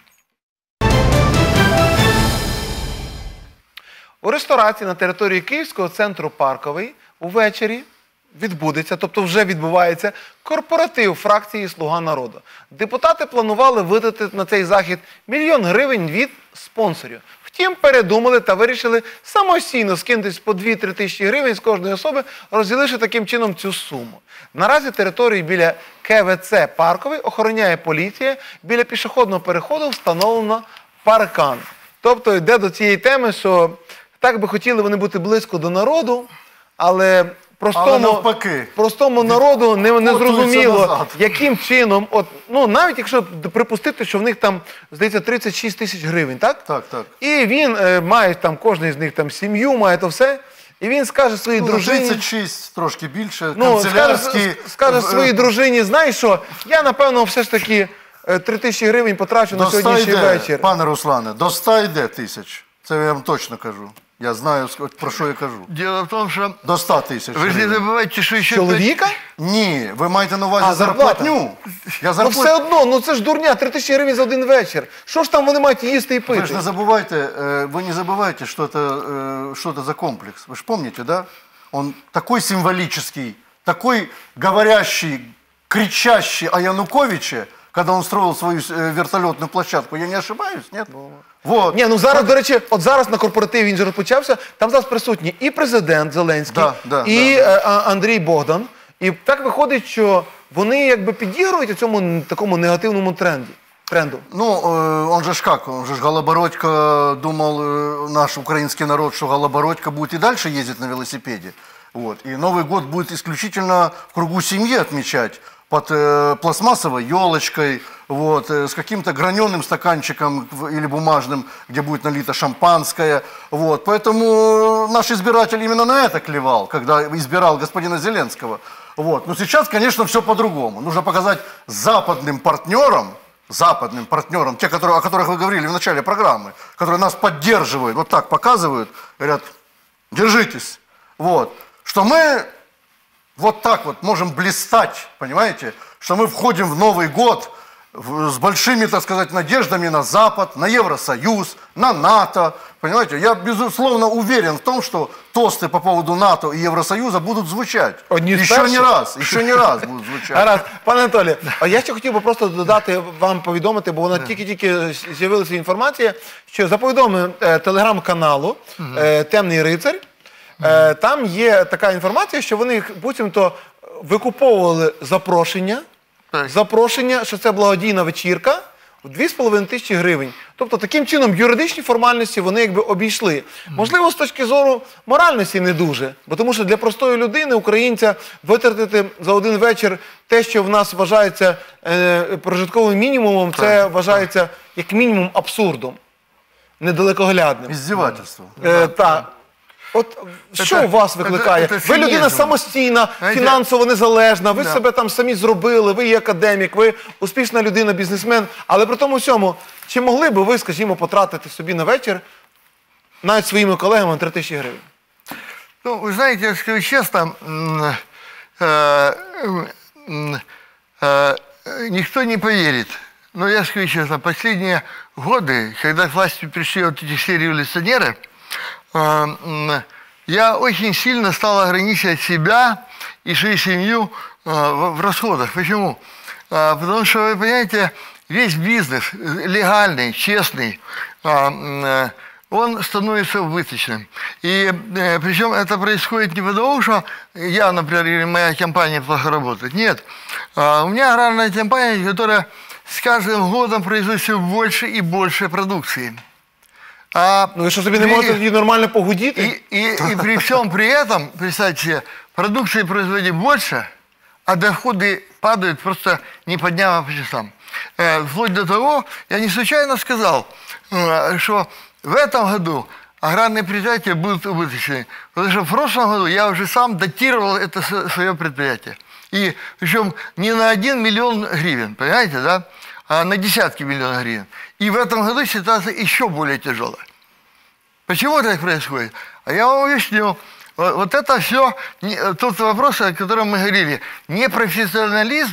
S1: У ресторації на території Київського центру «Парковий» увечері відбудеться, тобто вже відбувається, корпоратив фракції «Слуга народу». Депутати планували видати на цей захід мільйон гривень від спонсорів. Втім, передумали та вирішили самостійно скинутись по дві-три тисячі гривень з кожної особи, розділивши таким чином цю суму. Наразі територію біля ке ве це «Парковий» охороняє поліція, біля пішохідного переходу встановлено паркан. Тобто йде до цієї теми, що так би хотіли вони бути близько до народу, але простому,
S2: Але навпаки.
S1: простому народу не, не
S2: Відкотуються
S1: зрозуміло,
S2: назад.
S1: яким чином, от, ну навіть якщо припустити, що в них там, здається, тридцять шість тисяч гривень, так?
S2: Так, так.
S1: І він е, має там, кожен з них там сім'ю, має то все, і він скаже своїй
S2: Ну,
S1: дружині,
S2: тридцять шість, трошки більше,
S1: ну, скаже,
S2: канцелярські...
S1: скаже
S2: е,
S1: своїй дружині, знаєш що, я напевно все ж таки е, три тисячі гривень потрачу на
S2: До ста
S1: сьогоднішній
S2: йде,
S1: вечір.
S2: пане Руслане, до ста йде тисяч. Це я вам точно кажу. Я знаю, про що я кажу.
S4: Дело в том, что
S2: До ста тисяч
S4: вы же не
S2: гривень.
S4: забывайте, что еще...
S1: Чоловіка?
S2: Ні, ви маєте на увазі
S1: А, зарплата.
S2: зарплатню. Я
S1: Ну
S2: зарплат...
S1: все одно, ну це ж дурня, три тисячі гривень за один вечір. Що ж там вони мають їсти і пити?
S2: Вы же не забывайте, э, вы не забывайте, что это, э, что это за комплекс. Вы же помните, да? Он такой символический, такой говорящий, кричащий о Януковиче, когда он строил свою э, вертолетную площадку. Я не ошибаюсь, нет? Вот.
S1: Ні, ну зараз, до речі, от зараз на корпоративі він же розпочався, там зараз присутні і президент Зеленський,
S2: Да, да,
S1: і
S2: да,
S1: е, а- Андрій Богдан, І так виходить, що вони якби підігрують цьому такому негативному тренді. Тренду.
S2: Ну, э, он же ж как, он же ж Голобородько думал, э, наш украинский народ, что Голобородько будет и дальше ездить на велосипеде. Вот. И Новый год будет исключительно в кругу семьи отмечать, под э, пластмассовой елочкой, вот, э, с каким-то граненым стаканчиком или бумажным, где будет налито шампанское. Вот. Поэтому наш избиратель именно на это клевал, когда избирал господина Зеленского. Вот. Но сейчас, конечно, все по-другому. Нужно показать западным партнерам, западным партнерам, те, которые, о которых вы говорили в начале программы, которые нас поддерживают, вот так показывают, говорят, держитесь. Вот. Что мы вот так вот можем блистать, понимаете? Что мы входим в Новый год в, с большими, так сказать, надеждами на Запад, на Евросоюз, на НАТО. Понимаете? Я, безусловно, уверен в том, что тосты по поводу НАТО и Евросоюза будут звучать. Еще не раз, еще не раз будуть звучати.
S1: Гаразд. Пане Анатолію, я ще хотів би просто додати, вам повідомити, бо вона тільки-тільки з'явилася інформація, що за повідомленням телеграм-каналу «Темний рицар», там є така інформація, що вони буцімто викуповували запрошення, запрошення, що це благодійна вечірка, в дві з половиною тисячі гривень. Тобто, таким чином, юридичні формальності вони якби обійшли. Можливо, з точки зору моральності не дуже, бо тому що для простої людини, українця, витратити за один вечір те, що в нас вважається е, прожитковим мінімумом, це вважається як мінімум абсурдом, недалекоглядним.
S2: Іздівательство.
S1: Е, так. От що у вас викликає? Ви людина самостійна, фінансово незалежна, ви себе там самі зробили, ви є академік, ви успішна людина, бізнесмен, але при тому всьому, чи могли б ви, скажімо, потратити собі на вечір навіть своїми колегами три тисячі гривень?
S4: Ну, вы знаете, я скажу честно, э, э, э, никто не поверит. Но я скажу честно, последние годы, когда к власти пришли вот эти все революционеры, я очень сильно стал ограничивать себя и свою семью в расходах. Почему? Потому что, вы понимаете, весь бизнес, легальный, честный, он становится убыточным. И причем это происходит не потому, что я, например, или моя компания плохо работает. Нет. У меня аграрная компания, которая с каждым годом производит все больше и больше продукции. А,
S1: ну, вы что, себе не можете тоді нормально погудіти?
S4: И, и, и при всем при этом, представьте себе, продукции производим больше, а доходы падают просто не по дням, а по часам. Э, вплоть до того, я не случайно сказал, э, что в этом году аграрные предприятия будут убыточны. Потому что в прошлом году я уже сам датировал это свое предприятие. И причем не на один миллион гривен, понимаете, да? А на десятки миллионов гривен. И в этом году ситуация еще более тяжелая. Почему так происходит? А я вам объясню. Вот это все, тот вопрос, о котором мы говорили, непрофессионализм.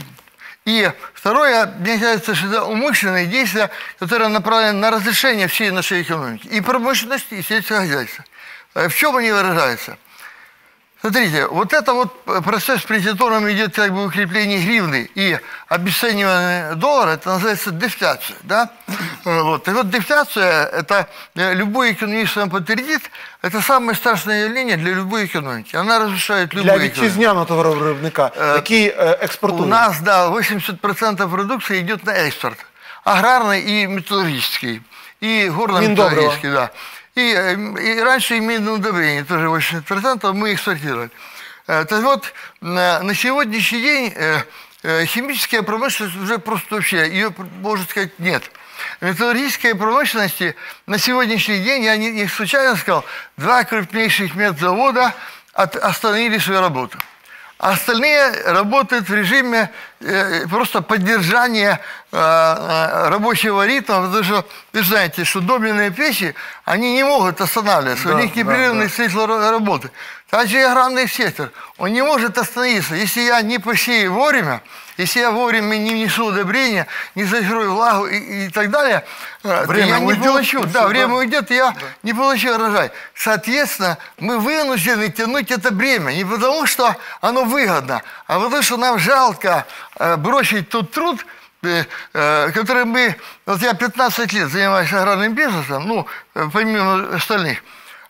S4: И второе, мне кажется, что это умышленные действия, которые направлены на разрешение всей нашей экономики. И промышленности, и сельского хозяйства. В чем они выражаются? Смотрите, вот это вот процесс, при котором идет как бы укрепление гривны и обесценивание доллара, это называется дефляция, да? Вот. И вот дефляция, это любой экономист вам подтвердит, это самое страшное явление для любой экономики. Она разрушает любую экономику.
S1: Для вітчизняного товаровиробника, який експортує.
S4: У нас, да, восемьдесят процентов продукции идет на экспорт. Аграрный и металлургический, и горно-металлургический, да. И, и раньше и минное удобрение, тоже восемьдесят процентов мы экспортировали. То вот на сегодняшний день химическая промышленность уже просто вообще, ее, можно сказать, нет. Металлургической промышленности на сегодняшний день, я не, не случайно сказал, два крупнейших медзавода от, остановили свою работу. А остальные работают в режиме э, просто поддержания э, э, рабочего ритма, потому что вы знаете, что доменные печи, они не могут останавливаться, да, у них непрерывный да, цикл да. работы. Также и аграрный сектор, он не может остановиться. Если я не посею вовремя, если я вовремя не внесу удобрения, не закрою влагу и, и так далее, время я уйдет, не получу. Да, время да. уйдет, и я да. не получу урожай. Соответственно, мы вынуждены тянуть это бремя. Не потому, что оно выгодно, а потому, что нам жалко э, бросить тот труд, э, э, который мы... Вот я пятнадцать лет занимаюсь аграрным бизнесом, ну, помимо остальных.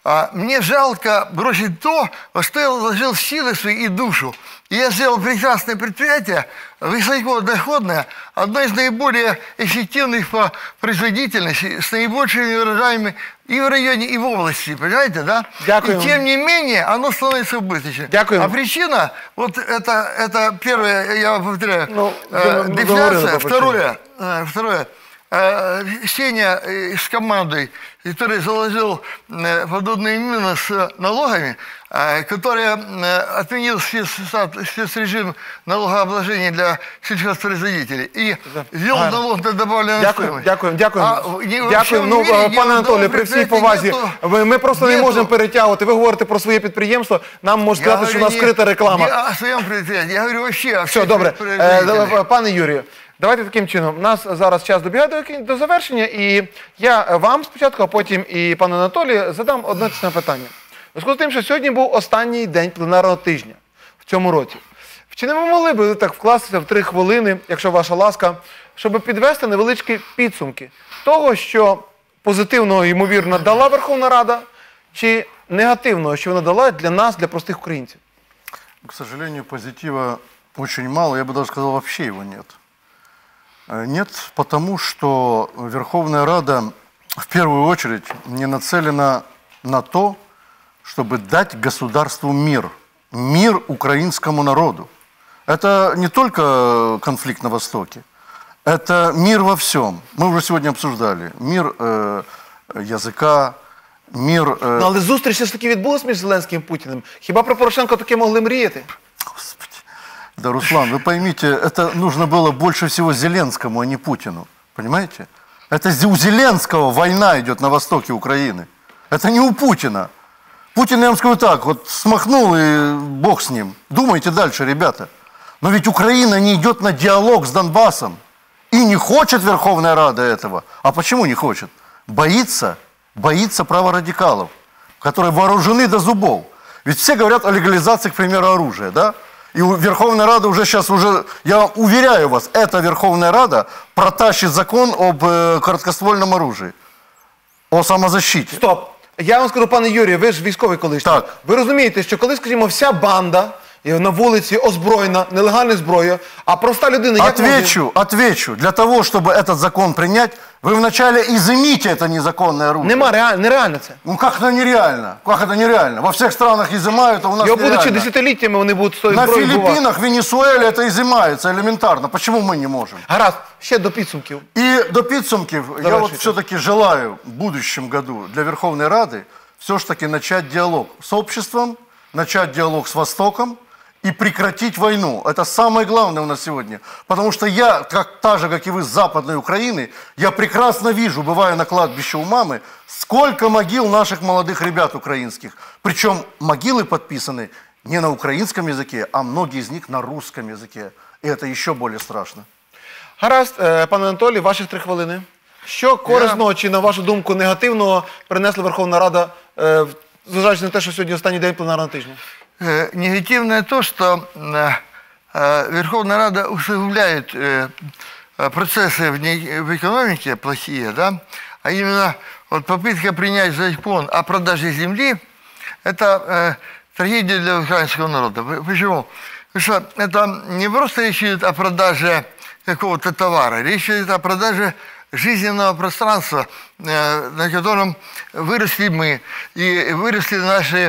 S4: А мне жалко бросить то, во что я вложил силы свои и душу. И я сделал прекрасное предприятие, высокодоходное, одно из наиболее эффективных по производительности, с наибольшими урожаями и в районе, и в области, понимаете, да?
S1: Дякую.
S4: И тем не менее, оно становится убыточным.
S1: Дякую.
S4: А причина, вот это, это первое, я повторяю,
S1: Ну,
S4: э,
S1: мы
S4: дефляция,
S1: говорили по
S4: второе, э, второе, э, Сеня э, с командой, который заложил э, подобные мины с налогами, э, который э, отменил спецстат- спецрежим налогообложения для сельхозпроизводителей и ввел
S1: Гарно.
S4: налог на добавленную
S1: Дякую,
S4: стоимость.
S1: дякую, дякую.
S4: А в- ні- в
S1: Дякую.
S4: всьому
S1: Ну,
S4: мірі ні
S1: пане
S4: одного
S1: Анатолію, при всій
S4: предприятия
S1: повазі,
S4: нету-
S1: ви- ми просто не
S4: нету.
S1: можемо перетягувати. Ви говорите про своє підприємство, нам можуть сказати, що у нас
S4: говорю
S1: скрита
S4: не-
S1: реклама.
S4: не о своем предприятии, я говорю вообще о
S1: Все,
S4: всех
S1: добре. Е,
S4: производителях.
S1: Пане Юрію, давайте таким чином. У нас зараз час добігає до, кін- до завершення, і я вам спочатку, а потім і пану Анатолію задам одне чесне питання. У зв'язку з тим, що сьогодні був останній день пленарного тижня в цьому році. Чи не ви могли б так вкластися в три хвилини, якщо ваша ласка, щоб підвести невеличкі підсумки того, що позитивного, ймовірно, дала Верховна Рада, чи негативного, що вона дала для нас, для простих українців?
S2: К сожалению, позитива очень мало, я бы даже сказал, вообще его нет. Э, Нет, потому что Верховная Рада в первую очередь не нацелена на то, чтобы дать государству мир. Мир украинскому народу. Это не только конфликт на Востоке, это мир во всем. Мы уже сегодня обсуждали. Мир э, языка, мир... э,
S1: Ну, але зустріч все ж таки відбулась між Зеленським і Путіним. Хіба про Порошенко таке могли мріяти?
S2: Господи. Да, Руслан, вы поймите, это нужно было больше всего Зеленскому, а не Путину. Понимаете? Это зе- у Зеленского война идет на востоке Украины. Это не у Путина. Путин, я вам скажу так, вот смахнул и бог с ним. Думайте дальше, ребята. Но ведь Украина не идет на диалог с Донбассом. И не хочет Верховная Рада этого. А почему не хочет? Боится, боится праворадикалов, которые вооружены до зубов. Ведь все говорят о легализации, к примеру, оружия, да? И у- Верховная Рада уже сейчас, уже, я уверяю вас, эта Верховная Рада протащит закон об э, короткоствольном оружии, о самозащите.
S1: Стоп. Я вам скажу, пане Юрію, ви ж військовий колишній.
S2: Так.
S1: Ви розумієте, що коли, скажімо, вся банда е, на вулиці озброєна, нелегальною зброєю, а проста людина... як може-
S2: Отвечу, отвечу. Для того, чтобы этот закон принять, вы вначале изымите это незаконное оружие.
S1: Нема, реаль... нереально це.
S2: Ну как это нереально? Как это нереально? Во всех странах изымают, а у нас
S1: Його будучи
S2: нереально.
S1: десятиліттями, вони будуть з тою
S2: На
S1: зброєю вбивати.
S2: Филиппинах, Венесуэле это изымается элементарно. Почему мы не можем?
S1: Гаразд, ще до підсумків.
S2: И до підсумків, я
S1: Давай,
S2: вот
S1: Шитов.
S2: все-таки желаю в будущем году для Верховной Рады все-таки начать диалог с обществом, начать диалог с Востоком и прекратить войну. Это самое главное у нас сегодня. Потому что я, как, та же, как и вы, с Западной Украины, я прекрасно вижу, бывая на кладбище у мамы, сколько могил наших молодых ребят украинских. Причем могилы подписаны не на украинском языке, а многие из них на русском языке. И это еще более страшно.
S1: Гаразд, е, пане Анатолій, ваші три хвилини. Що корисного чи, на вашу думку, негативного принесла Верховна Рада, е, в- зважаючи на те, що сьогодні останній день пленарного тижня?
S4: Э, негативное то, что э, э, Верховная Рада усугубляет э, э, процессы в, ней- в экономике плохие, да, а именно вот попытка принять закон о продаже земли, это э, трагедия для украинского народа. П- Почему? Потому что это не просто речь идет о продаже какого-то товара, речь идет о продаже жизненного пространства, э, на котором выросли мы, и выросли наши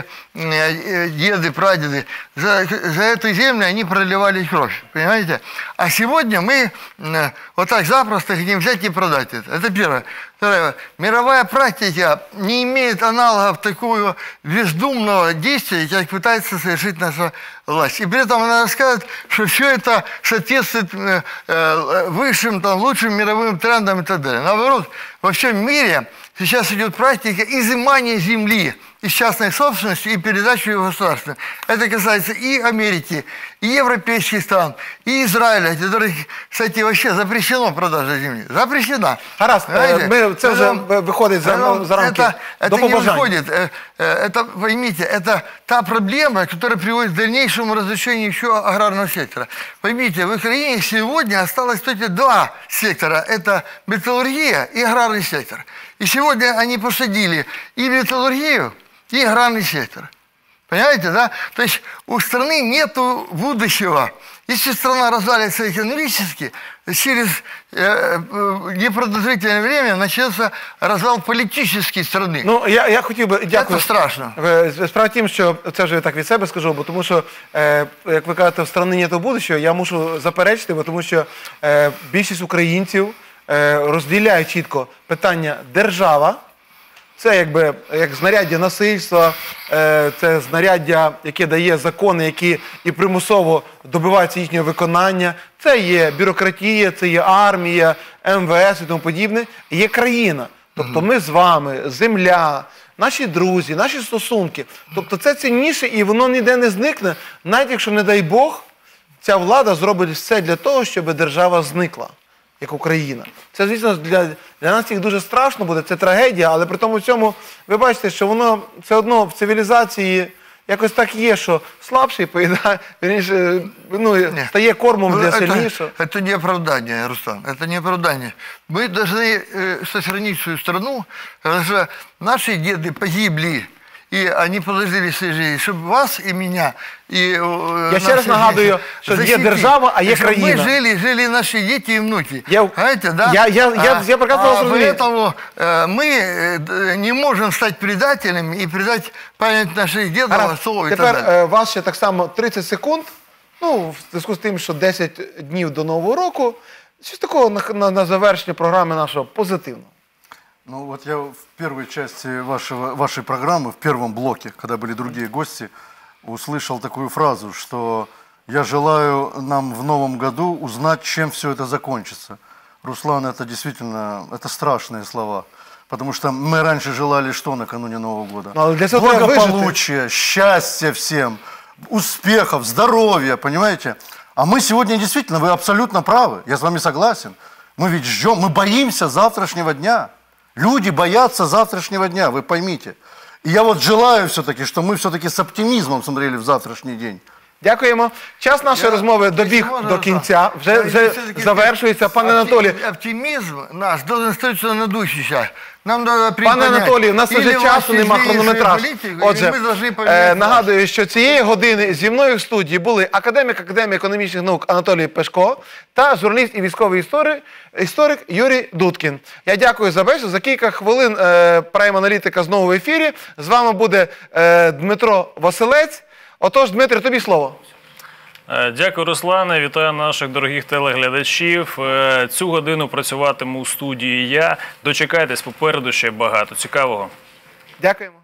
S4: э, деды, прадеды. За, за эту землю они проливали кровь, понимаете? А сегодня мы э, вот так запросто хотим взять и продать это. Это первое. Второе. Мировая практика не имеет аналогов такого бездумного действия, как пытается совершить наша власть. И при этом она рассказывает, что все это соответствует э, э, высшим, там, лучшим мировым трендам и так далее. Наоборот, во всем мире сейчас идет практика изымания земли из частной собственности и передачи ее в государство. Это касается и Америки, и европейских стран, и Израиля, которых, кстати, вообще запрещено продажа земли. Запрещена.
S1: Гаразд, е,
S4: Понимаете?
S1: ми, це вже
S4: Поэтому-
S1: ви- виходить за,
S4: поэтому
S1: за рамки.
S4: Это,
S1: До
S4: это не
S1: побажань.
S4: выходит. Э, э, Это, поймите, это та проблема, которая приводит к дальнейшему разрушению еще аграрного сектора. Поймите, в Украине сегодня осталось только два сектора. Это металлургия и аграрный сектор. И сегодня они посадили и металлургию, и аграрный сектор. Понимаете, да? То есть у страны нет будущего. Если страна развалится экономически, через э, непродолжительное время начнется развал політичної страны.
S1: Ну, я, я хотів би, дякую.
S4: Це страшно.
S1: Справа в тім, що це вже так від себе скажу, бо тому що, е, як ви кажете, в страни нету будущого, я мушу заперечити, бо тому що е, більшість українців е, розділяють чітко питання держава. Це якби як знаряддя насильства, е, це знаряддя, яке дає закони, які і примусово добиваються їхнього виконання. Це є бюрократія, це є армія, ем ве ес і тому подібне. І є країна. Тобто ми з вами, земля, наші друзі, наші стосунки. Тобто це цінніше і воно ніде не зникне, навіть якщо, не дай Бог, ця влада зробить все для того, щоб держава зникла, як Україна. Це, звісно, для, для нас їх дуже страшно буде, це трагедія, але при тому всьому, ви бачите, що воно все одно в цивілізації якось так є, що слабший поїдає, верніше, ну, стає кормом для сильнішого.
S4: Это, это не оправдание, Руслан, это не оправдание. Мы должны э, сохранить свою страну, потому что наши деды погибли, и они положили свои жизни, чтобы вас и меня, и э,
S1: Я ще раз нагадую, що є держава, а є країна.
S4: Мы жили, жили наши дети и внуки.
S1: Я,
S4: Знаете, да?
S1: я, я, я, я прекрасно
S4: а,
S1: розумію.
S4: Поэтому э, мы э, не можем стать предателями и предать память наших дедов, отцов и так
S1: Тепер
S4: далее.
S1: е, вас ще так само тридцять секунд, ну, в зв'язку з тим, що десять днів до Нового року, щось такого на, на, на завершення програми нашого позитивного.
S2: Ну вот я в первой части вашего, вашей программы, в первом блоке, когда были другие гости, услышал такую фразу, что я желаю нам в новом году узнать, чем все это закончится. Руслан, это действительно, это страшные слова. Потому что мы раньше желали что накануне Нового года?
S1: Ну, для этого
S2: благополучия, счастья всем, успехов, здоровья, понимаете? А мы сегодня действительно, вы абсолютно правы, я с вами согласен. Мы ведь ждем, мы боимся завтрашнего дня. Люди боятся завтрашнего дня, вы поймите. И я вот желаю все-таки, что мы все-таки с оптимизмом смотрели в завтрашний день.
S1: Дякуємо. Час нашої
S4: Я-
S1: розмови добіг
S4: Можна,
S1: до кінця. Вже, вже
S4: все-таки
S1: завершується. Пане
S4: опти-
S1: Анатолій,
S4: Оптимизм наш должен строиться на дух сейчас. Нам надо приподнять.
S1: Пане Анатолію, у нас
S4: Или
S1: вже часу
S4: власти
S1: нема,
S4: изменить
S1: хронометраж.
S4: свою политику,
S1: Отже,
S4: или мы должны
S1: е,
S4: поменять власть.
S1: нагадую, що цієї години зі мною в студії були академік Академії економічних наук Анатолій Пешко та журналіст і військовий історик, історик Юрій Дудкін. Я дякую за бесіду. За кілька хвилин е, прайм-аналітика знову в ефірі. З вами буде е, Дмитро Василець. Отож, Дмитре, тобі слово.
S8: Е, Дякую, Руслане. Вітаю наших дорогих телеглядачів. Е, Цю годину працюватиму у студії я. Дочекайтесь, попереду ще багато цікавого.
S1: Дякуємо.